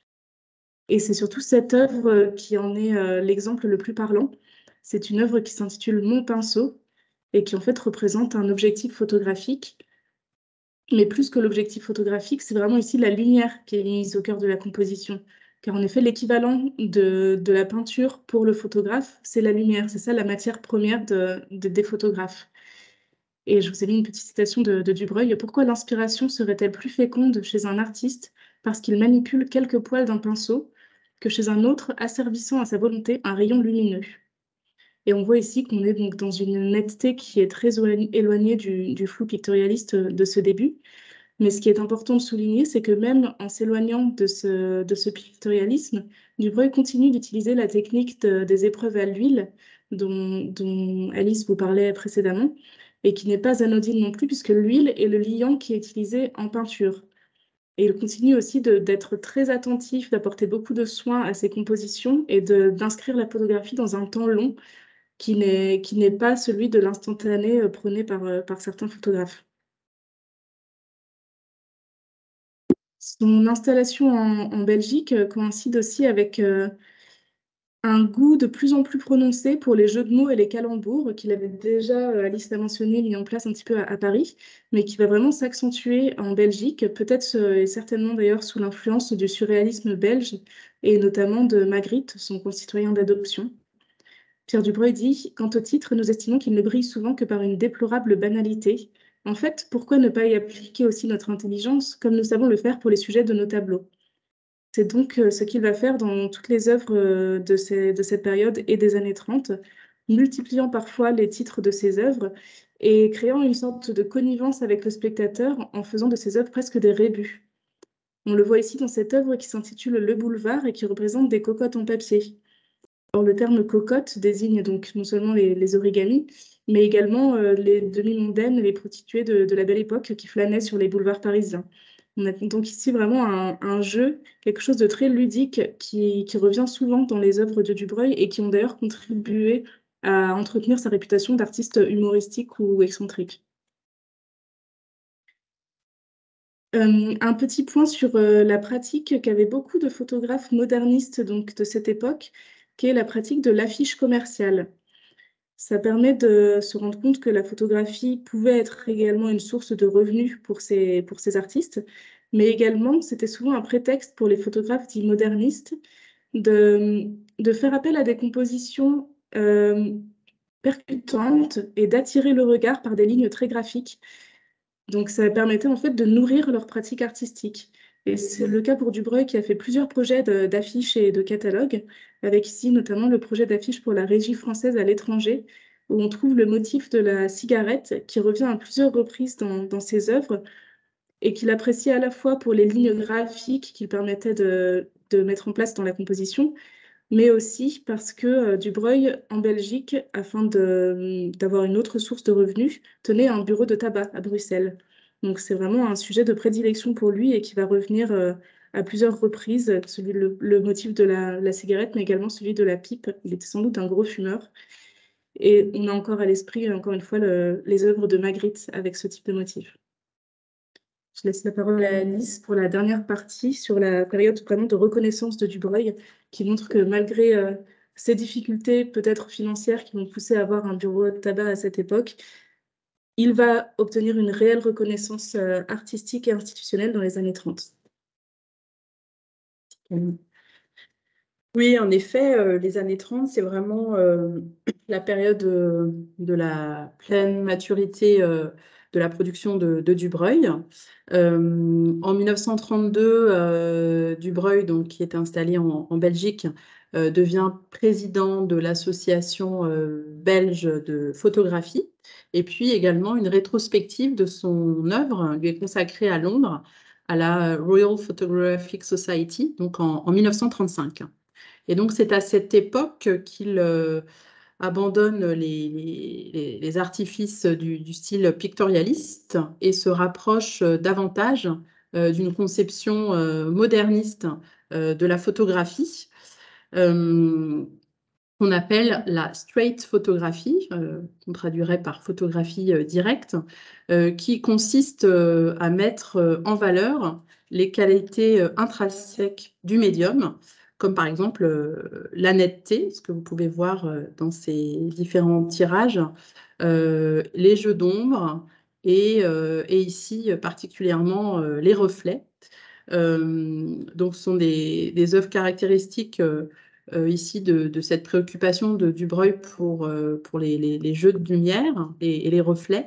B: Et c'est surtout cette œuvre euh, qui en est euh, l'exemple le plus parlant. C'est une œuvre qui s'intitule Mon pinceau et qui en fait représente un objectif photographique. Mais plus que l'objectif photographique, c'est vraiment ici la lumière qui est mise au cœur de la composition. Car en effet, l'équivalent de, de la peinture pour le photographe, c'est la lumière. C'est ça la matière première de, de- des photographes. Et je vous ai mis une petite citation de, de Dubreuil. Pourquoi l'inspiration serait-elle plus féconde chez un artiste parce qu'il manipule quelques poils d'un pinceau que chez un autre asservissant à sa volonté un rayon lumineux? Et on voit ici qu'on est donc dans une netteté qui est très éloignée éloignée du, du flou pictorialiste de ce début. Mais ce qui est important de souligner, c'est que même en s'éloignant de ce, de ce pictorialisme, Dubreuil continue d'utiliser la technique de- des épreuves à l'huile dont, dont Alice vous parlait précédemment, et qui n'est pas anodine non plus, puisque l'huile est le liant qui est utilisé en peinture. Et il continue aussi de- d'être très attentif, d'apporter beaucoup de soins à ses compositions et de- d'inscrire la photographie dans un temps long qui n'est, qui n'est pas celui de l'instantané euh, prôné par, euh, par certains photographes. Son installation en, en Belgique euh, coïncide aussi avec euh, un goût de plus en plus prononcé pour les jeux de mots et les calembours qu'il avait déjà, euh, Alice l'a mentionné, mis en place un petit peu à, à Paris, mais qui va vraiment s'accentuer en Belgique, peut-être euh, et certainement d'ailleurs sous l'influence du surréalisme belge et notamment de Magritte, son concitoyen d'adoption. Pierre Dubreuil dit: quant au titre, nous estimons qu'il ne brille souvent que par une déplorable banalité. En fait, pourquoi ne pas y appliquer aussi notre intelligence, comme nous savons le faire pour les sujets de nos tableaux? C'est donc euh, ce qu'il va faire dans toutes les œuvres euh, de, ces- de cette période et des années trente, multipliant parfois les titres de ses œuvres et créant une sorte de connivence avec le spectateur en faisant de ses œuvres presque des rébus. On le voit ici dans cette œuvre qui s'intitule Le Boulevard et qui représente des cocottes en papier. Or, le terme cocotte désigne donc non seulement les, les origamis, mais également euh, les demi-mondaines, les prostituées de, de la Belle Époque qui flânaient sur les boulevards parisiens. On a donc ici vraiment un, un jeu, quelque chose de très ludique qui, qui revient souvent dans les œuvres de Dubreuil et qui ont d'ailleurs contribué à entretenir sa réputation d'artiste humoristique ou excentrique. Euh, un petit point sur euh, la pratique qu'avaient beaucoup de photographes modernistes donc, de cette époque, qui est la pratique de l'affiche commerciale. Ça permet de se rendre compte que la photographie pouvait être également une source de revenus pour ces, pour ces artistes, mais également c'était souvent un prétexte pour les photographes dits modernistes de, de faire appel à des compositions euh, percutantes et d'attirer le regard par des lignes très graphiques. Donc ça permettait en fait de nourrir leur pratique artistique. Et c'est le cas pour Dubreuil qui a fait plusieurs projets de- d'affiches et de catalogues, avec ici notamment le projet d'affiche pour la Régie française à l'étranger, où on trouve le motif de la cigarette qui revient à plusieurs reprises dans, dans ses œuvres et qu'il apprécie à la fois pour les lignes graphiques qu'il permettait de, de mettre en place dans la composition, mais aussi parce que euh, Dubreuil, en Belgique, afin de, d'avoir une autre source de revenus, tenait un bureau de tabac à Bruxelles. Donc c'est vraiment un sujet de prédilection pour lui et qui va revenir euh, à plusieurs reprises, celui, le, le motif de la, la cigarette, mais également celui de la pipe. Il était sans doute un gros fumeur. Et on a encore à l'esprit, encore une fois, le, les œuvres de Magritte avec ce type de motif. Je laisse la parole à Alice pour la dernière partie sur la période vraiment de reconnaissance de Dubreuil, qui montre que malgré euh, ces difficultés peut-être financières qui l'ont poussé à avoir un bureau de tabac à cette époque, il va obtenir une réelle reconnaissance euh, artistique et institutionnelle dans les années trente.
A: Oui, en effet, euh, les années trente, c'est vraiment euh, la période euh, de la pleine maturité euh, de la production de, de Dubreuil. Euh, en mille neuf cent trente-deux, euh, Dubreuil, donc, qui est installé en, en Belgique, euh, devient président de l'association euh, belge de photographie. Et puis également, une rétrospective de son œuvre lui est consacrée à Londres, à la Royal Photographic Society, donc en, en mille neuf cent trente-cinq. Et donc, c'est à cette époque qu'il euh, abandonne les, les, les artifices du, du, style pictorialiste et se rapproche euh, davantage euh, d'une conception euh, moderniste euh, de la photographie, euh, qu'on appelle la straight photographie, euh, qu'on traduirait par photographie euh, directe, euh, qui consiste euh, à mettre euh, en valeur les qualités euh, intrinsèques du médium, comme par exemple euh, la netteté, ce que vous pouvez voir euh, dans ces différents tirages, euh, les jeux d'ombre et, euh, et ici particulièrement euh, les reflets. Euh, donc, ce sont des, des œuvres caractéristiques euh, euh, ici de, de cette préoccupation de Dubreuil pour, euh, pour les, les, les jeux de lumière et, et les reflets.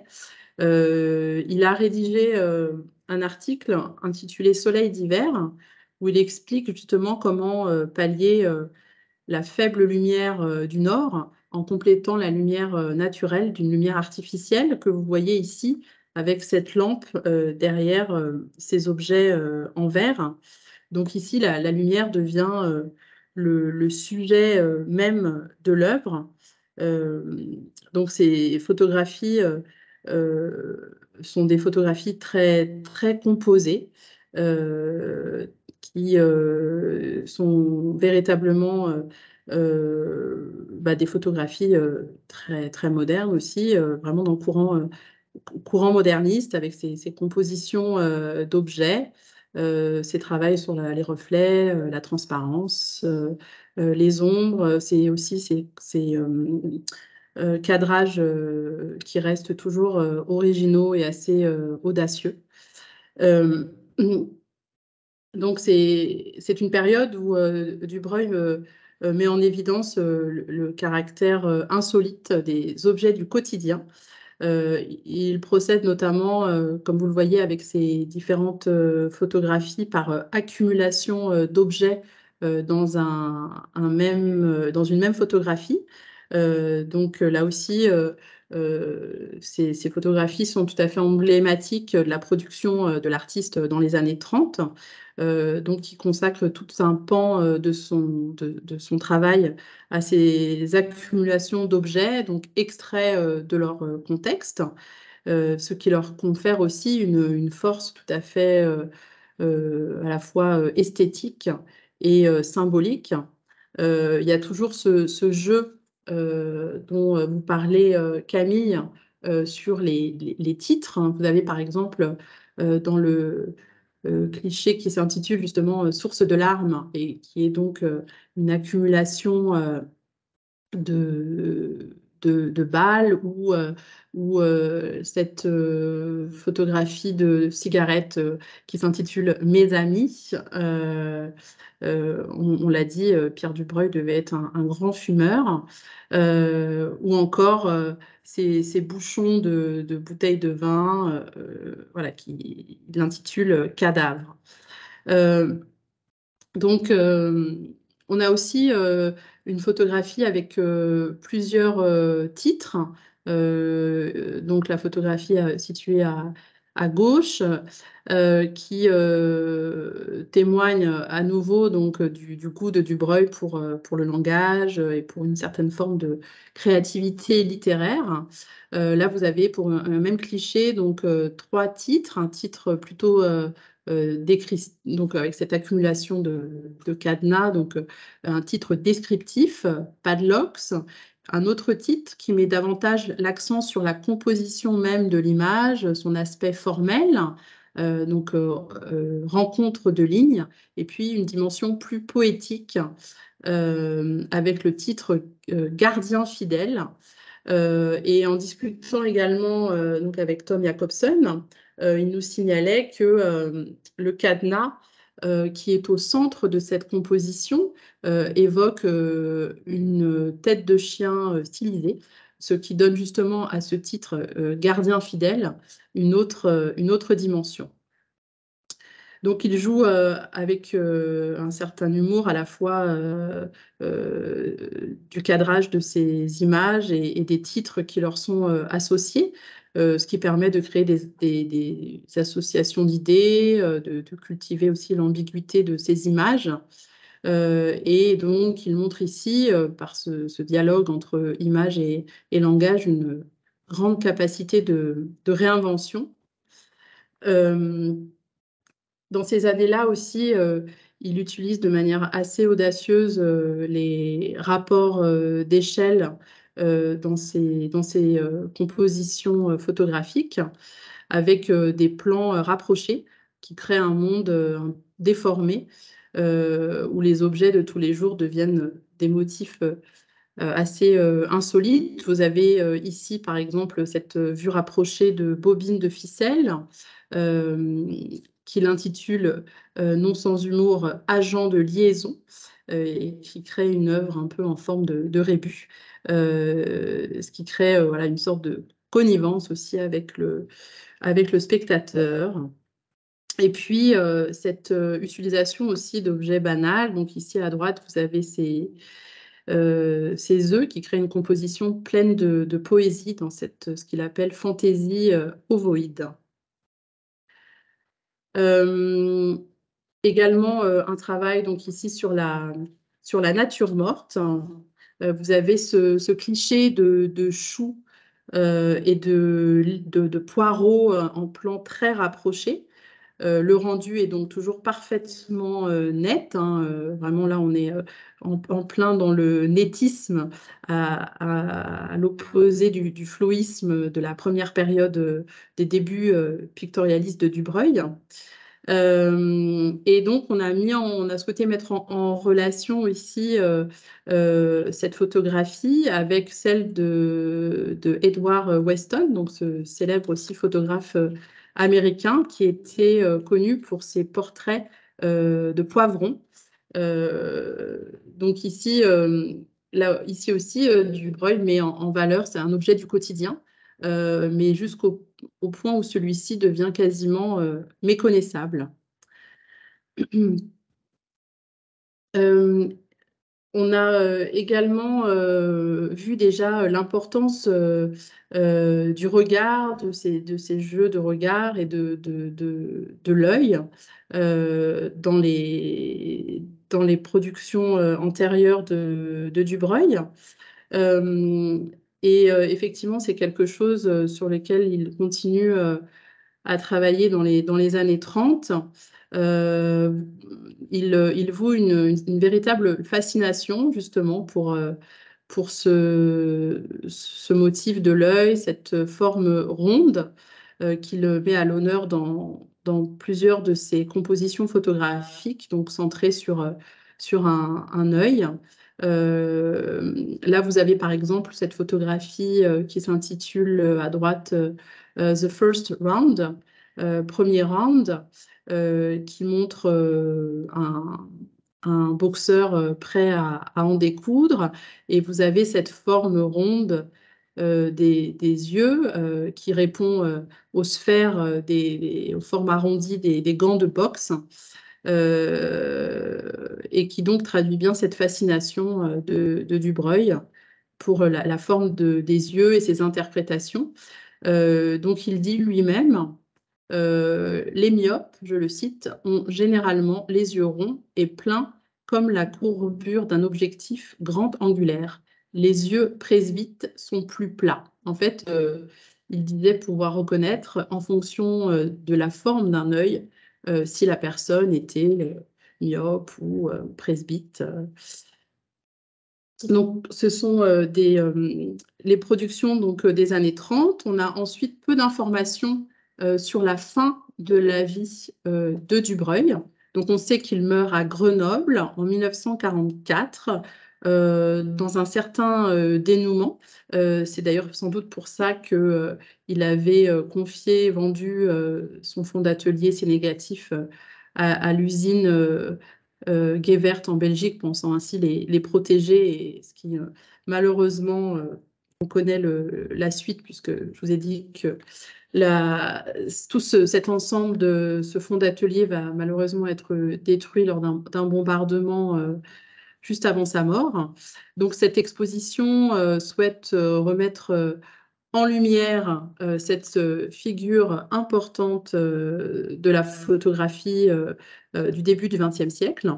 A: Euh, il a rédigé euh, un article intitulé Soleil d'hiver, où il explique justement comment euh, pallier euh, la faible lumière euh, du nord en complétant la lumière euh, naturelle d'une lumière artificielle que vous voyez ici avec cette lampe euh, derrière euh, ces objets euh, en verre. Donc ici, la, la lumière devient euh, le, le sujet euh, même de l'œuvre. Euh, donc ces photographies euh, euh, sont des photographies très, très composées euh, qui euh, sont véritablement euh, euh, bah, des photographies euh, très, très modernes aussi, euh, vraiment dans le courant, euh, courant moderniste avec ces, ces compositions euh, d'objets. Euh, ces travaux sur la- les reflets, euh, la transparence, euh, euh, les ombres, c'est aussi ces, ces, euh, euh, cadrages euh, qui restent toujours euh, originaux et assez euh, audacieux. Euh, donc c'est c'est une période où euh, Dubreuil euh, euh, met en évidence euh, le, le caractère euh, insolite des objets du quotidien. Euh, il procède notamment, euh, comme vous le voyez, avec ces différentes euh, photographies par euh, accumulation euh, d'objets euh, dans un, un même, euh, dans une même photographie. Euh, donc euh, là aussi, euh, euh, ces, ces photographies sont tout à fait emblématiques de la production euh, de l'artiste dans les années trente. Euh, donc, il consacre tout un pan euh, de son, de, de son travail à ces accumulations d'objets, donc extraits euh, de leur euh, contexte, euh, ce qui leur confère aussi une, une force tout à fait euh, euh, à la fois euh, esthétique et euh, symbolique. Euh, il y a toujours ce, ce jeu euh, dont vous parlez, euh, Camille, euh, sur les, les- les titres. Vous avez par exemple euh, dans le euh, cliché qui s'intitule justement euh, Source de larmes et qui est donc euh, une accumulation euh, de, de, de balles ou, euh, ou euh, cette euh, photographie de cigarette euh, qui s'intitule Mes amis. Euh, euh, on on l'a dit, euh, Pierre Dubreuil devait être un, un grand fumeur. Euh, ou encore euh, ces, ces bouchons de, de bouteilles de vin, euh, voilà, qui il intitule Cadavre. Euh, donc, euh, on a aussi euh, une photographie avec euh, plusieurs euh, titres. Euh, donc, la photographie euh, située à, à gauche, euh, qui euh, témoigne à nouveau donc, du, du goût de Dubreuil pour, euh, pour le langage et pour une certaine forme de créativité littéraire. Euh, là, vous avez pour un, un même cliché donc, euh, trois titres, un titre plutôt euh, euh, décrit, donc avec cette accumulation de, de cadenas, donc euh, un titre descriptif, Padlocks, un autre titre qui met davantage l'accent sur la composition même de l'image, son aspect formel, euh, donc euh, euh, rencontre de lignes, et puis une dimension plus poétique euh, avec le titre euh, Gardien fidèle. Euh, et en discutant également euh, donc avec Tom Jacobson, euh, il nous signalait que euh, le cadenas euh, qui est au centre de cette composition euh, évoque euh, une tête de chien euh, stylisée, ce qui donne justement à ce titre euh, Gardien fidèle une autre, euh, une autre dimension. Donc il joue euh, avec euh, un certain humour à la fois euh, euh, du cadrage de ces images et, et des titres qui leur sont euh, associés, euh, ce qui permet de créer des, des- des associations d'idées, euh, de, de cultiver aussi l'ambiguïté de ces images. Euh, et donc il montre ici, euh, par ce, ce dialogue entre image et, et langage, une grande capacité de, de réinvention. Euh, Dans ces années-là aussi, euh, il utilise de manière assez audacieuse euh, les rapports euh, d'échelle euh, dans ses, dans ses euh, compositions euh, photographiques, avec euh, des plans euh, rapprochés qui créent un monde euh, déformé, euh, où les objets de tous les jours deviennent des motifs euh, assez euh, insolites. Vous avez euh, ici, par exemple, cette vue rapprochée de bobines de ficelle, euh, qu'il intitule, euh, non sans humour, Agent de liaison, euh, et qui crée une œuvre un peu en forme de, de rébus, euh, ce qui crée euh, voilà, une sorte de connivence aussi avec le, avec le spectateur. Et puis, euh, cette euh, utilisation aussi d'objets banals. Donc ici, à droite, vous avez ces, euh, ces œufs qui créent une composition pleine de, de poésie dans cette, ce qu'il appelle fantaisie euh, ovoïde. Euh, Également, euh, un travail donc ici sur la, sur la nature morte. Euh, vous avez ce, ce cliché de, de choux euh, et de, de, de poireaux euh, en plan très rapproché. Euh, le rendu est donc toujours parfaitement euh, net, hein, euh, vraiment là, on est euh, en, en plein dans le nettisme, à, à- à l'opposé du, du flouisme de la première période euh, des débuts euh, pictorialistes de Dubreuil. Euh, et donc, on a mis en- on a souhaité mettre en, en relation ici euh, euh, cette photographie avec celle de, de Edward Weston, donc ce célèbre aussi photographe euh, américain qui était euh, connu pour ses portraits euh, de poivrons. Euh, donc ici, euh, là, ici aussi, euh, Dubreuil met en, en valeur, c'est un objet du quotidien, euh, mais jusqu'au au point où celui-ci devient quasiment euh, méconnaissable. Euh, on a euh, également euh, vu déjà l'importance euh, euh, du regard, de ces, de ces jeux de regard et de, de, de, de l'œil euh, dans les, dans les productions euh, antérieures de, de Dubreuil. Euh, et euh, effectivement, c'est quelque chose euh, sur lequel il continue euh, à travailler dans les, dans les années trente. Euh, il, il voue une, une véritable fascination justement pour, euh, pour ce, ce motif de l'œil, cette forme ronde euh, qu'il met à l'honneur dans, dans plusieurs de ses compositions photographiques, donc centrées sur, euh, sur un, un œil. Euh, là, vous avez par exemple cette photographie euh, qui s'intitule euh, à droite euh, euh, The First Round, euh, premier round, euh, qui montre euh, un, un boxeur euh, prêt à, à en découdre. Et vous avez cette forme ronde euh, des, des yeux euh, qui répond euh, aux sphères, euh, des, des- aux formes arrondies des, des gants de boxe. Euh, et qui donc traduit bien cette fascination euh, de, de Dubreuil pour la, la forme de- des yeux et ses interprétations. Euh, donc il dit lui-même Euh, les myopes, je le cite, ont généralement les yeux ronds et pleins comme la courbure d'un objectif grand angulaire. Les yeux presbytes sont plus plats. En fait, euh, il disait pouvoir reconnaître en fonction euh, de la forme d'un œil euh, si la personne était euh, myope ou euh, presbyte. Donc, ce sont euh, des, euh, les productions donc, euh, des années trente. On a ensuite peu d'informations euh, sur la fin de la vie euh, de Dubreuil. Donc, on sait qu'il meurt à Grenoble en mille neuf cent quarante-quatre euh, dans un certain euh, dénouement. Euh, c'est d'ailleurs sans doute pour ça qu'il euh, avait euh, confié, vendu euh, son fonds d'atelier, ses négatifs, euh, à, à l'usine euh, euh, Gevert en Belgique, pensant ainsi les, les protéger, et ce qui euh, malheureusement, euh, on connaît le, la suite, puisque je vous ai dit que la, tout ce, cet ensemble de ce fonds d'atelier va malheureusement être détruit lors d'un bombardement euh, juste avant sa mort. Donc cette exposition euh, souhaite euh, remettre euh, en lumière euh, cette euh, figure importante euh, de la photographie euh, euh, du début du vingtième siècle.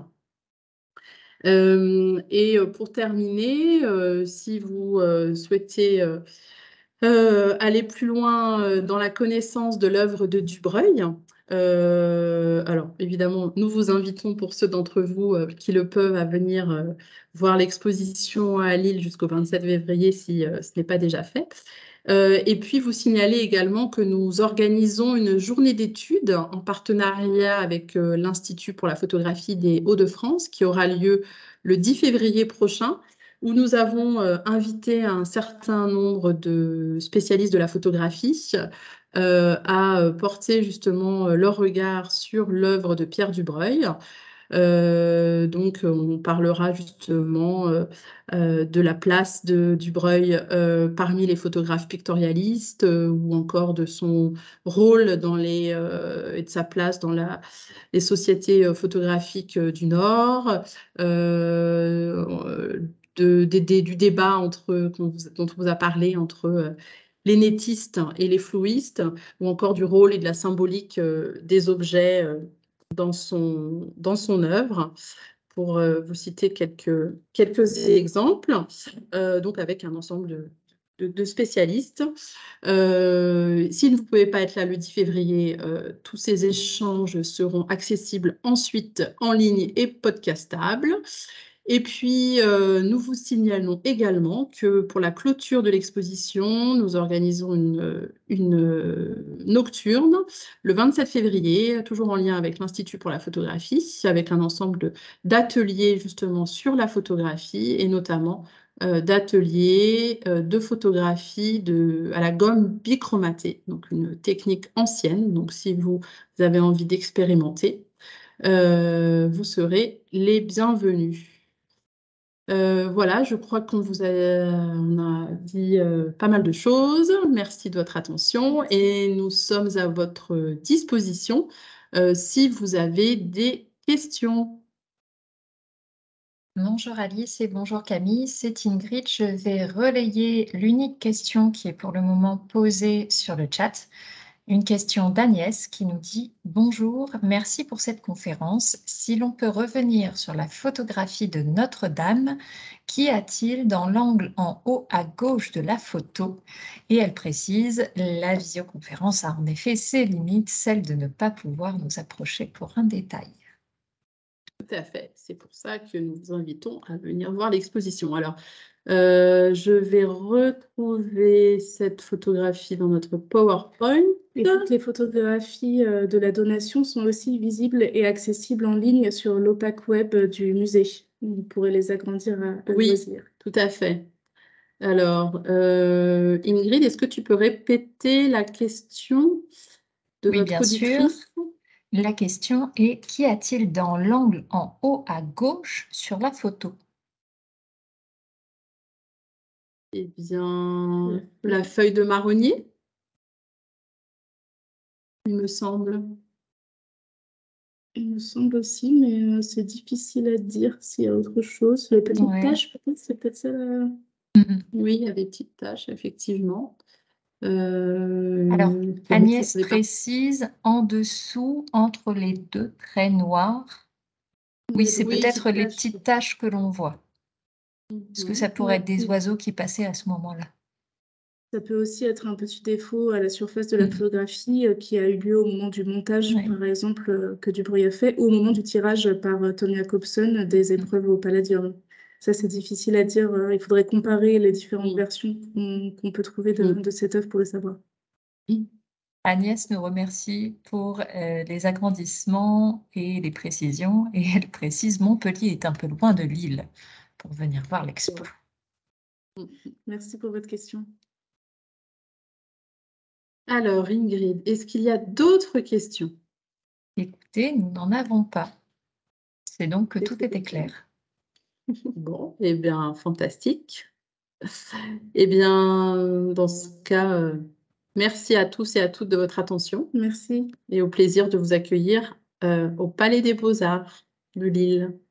A: Euh, et euh, pour terminer, euh, si vous euh, souhaitez euh, euh, aller plus loin euh, dans la connaissance de l'œuvre de Dubreuil, euh, alors évidemment, nous vous invitons pour ceux d'entre vous euh, qui le peuvent à venir euh, voir l'exposition à Lille jusqu'au vingt-sept février si euh, ce n'est pas déjà fait. Euh, et puis vous signaler également que nous organisons une journée d'études en partenariat avec euh, l'Institut pour la photographie des Hauts-de-France qui aura lieu le dix février prochain, où nous avons euh, invité un certain nombre de spécialistes de la photographie euh, à porter justement euh, leur regard sur l'œuvre de Pierre Dubreuil. Euh, donc, on parlera justement euh, euh, de la place de Dubreuil euh, parmi les photographes pictorialistes euh, ou encore de son rôle dans les, euh, et de sa place dans la, les sociétés euh, photographiques euh, du Nord, euh, de, de, de, du débat entre, dont on vous a parlé entre euh, les nettistes et les flouistes, ou encore du rôle et de la symbolique euh, des objets euh, dans son, dans son œuvre, pour euh, vous citer quelques, quelques exemples, euh, donc avec un ensemble de, de, de spécialistes. Euh, si vous ne pouvez pas être là le dix février, euh, tous ces échanges seront accessibles ensuite en ligne et podcastables. Et puis, euh, nous vous signalons également que pour la clôture de l'exposition, nous organisons une, une nocturne le vingt-sept février, toujours en lien avec l'Institut pour la photographie, avec un ensemble d'ateliers justement sur la photographie et notamment euh, d'ateliers euh, de photographie de, à la gomme bichromatée, donc une technique ancienne. Donc, si vous avez envie d'expérimenter, euh, vous serez les bienvenus. Euh, voilà, je crois qu'on vous a, on a dit euh, pas mal de choses. Merci de votre attention et nous sommes à votre disposition euh, si vous avez des questions.
C: Bonjour Alice et bonjour Camille, c'est Ingrid. Je vais relayer l'unique question qui est pour le moment posée sur le chat. Une question d'Agnès qui nous dit « Bonjour, merci pour cette conférence. Si l'on peut revenir sur la photographie de Notre-Dame, qu'y a-t-il dans l'angle en haut à gauche de la photo ?» Et elle précise « La visioconférence a en effet ses limites, celle de ne pas pouvoir nous approcher pour un détail. »
A: Tout à fait. C'est pour ça que nous vous invitons à venir voir l'exposition. Alors, euh, je vais retrouver cette photographie dans notre PowerPoint.
B: Et toutes les photographies euh, de la donation sont aussi visibles et accessibles en ligne sur l'opaque web du musée. Vous pourrez les agrandir à, à
A: Oui,
B: loisir.
A: tout à fait. Alors, euh, Ingrid, est-ce que tu peux répéter la question de
C: Oui,
A: notre
C: bien sûr.
A: auditrice?
C: La question est « Qu'y a-t-il dans l'angle en haut à gauche sur la photo ?»
A: Eh bien, la feuille de marronnier, il me semble.
B: Il me semble aussi, mais euh, c'est difficile à dire s'il y a autre chose. Les petites
C: Ouais.
B: taches, peut-être, c'est peut-être ça. La...
C: Mhm.
A: Oui, il y a des petites taches, effectivement. Euh,
C: Alors,
A: comment
C: Agnès
A: ça se
C: précise en dessous, entre les deux traits noirs. Oui, c'est
A: Oui,
C: peut-être
A: petites
C: les
A: taches.
C: petites taches que l'on voit. Est-ce que
A: Mhm.
C: ça pourrait
B: Ouais.
C: être des oiseaux qui passaient à ce moment-là?
B: Ça peut aussi être un petit défaut à la surface de la
C: Mhm.
B: photographie euh, qui a eu lieu au moment du montage,
C: Ouais.
B: par exemple, euh, que du bruit a fait, ou au moment du tirage par euh, Tony Jacobson des épreuves au Palladium. Ça, c'est difficile à dire. euh, Il faudrait comparer les différentes
A: Mhm.
B: versions qu'on qu'on peut trouver de,
A: Mhm.
B: de cette œuvre pour le savoir.
C: Agnès nous remercie pour euh, les agrandissements et les précisions. Et elle précise, Montpellier est un peu loin de Lille pour venir voir l'expo.
B: Merci pour votre question.
A: Alors, Ingrid, est-ce qu'il y a d'autres questions?
C: Écoutez, nous n'en avons pas. C'est donc que
A: C'est
C: tout
A: très
C: était
A: bien.
C: clair.
A: Bon, eh bien, fantastique. Eh bien, dans ce cas, euh, merci à tous et à toutes de votre attention
B: Merci.
A: et au plaisir de vous accueillir euh, au Palais des Beaux-Arts de Lille.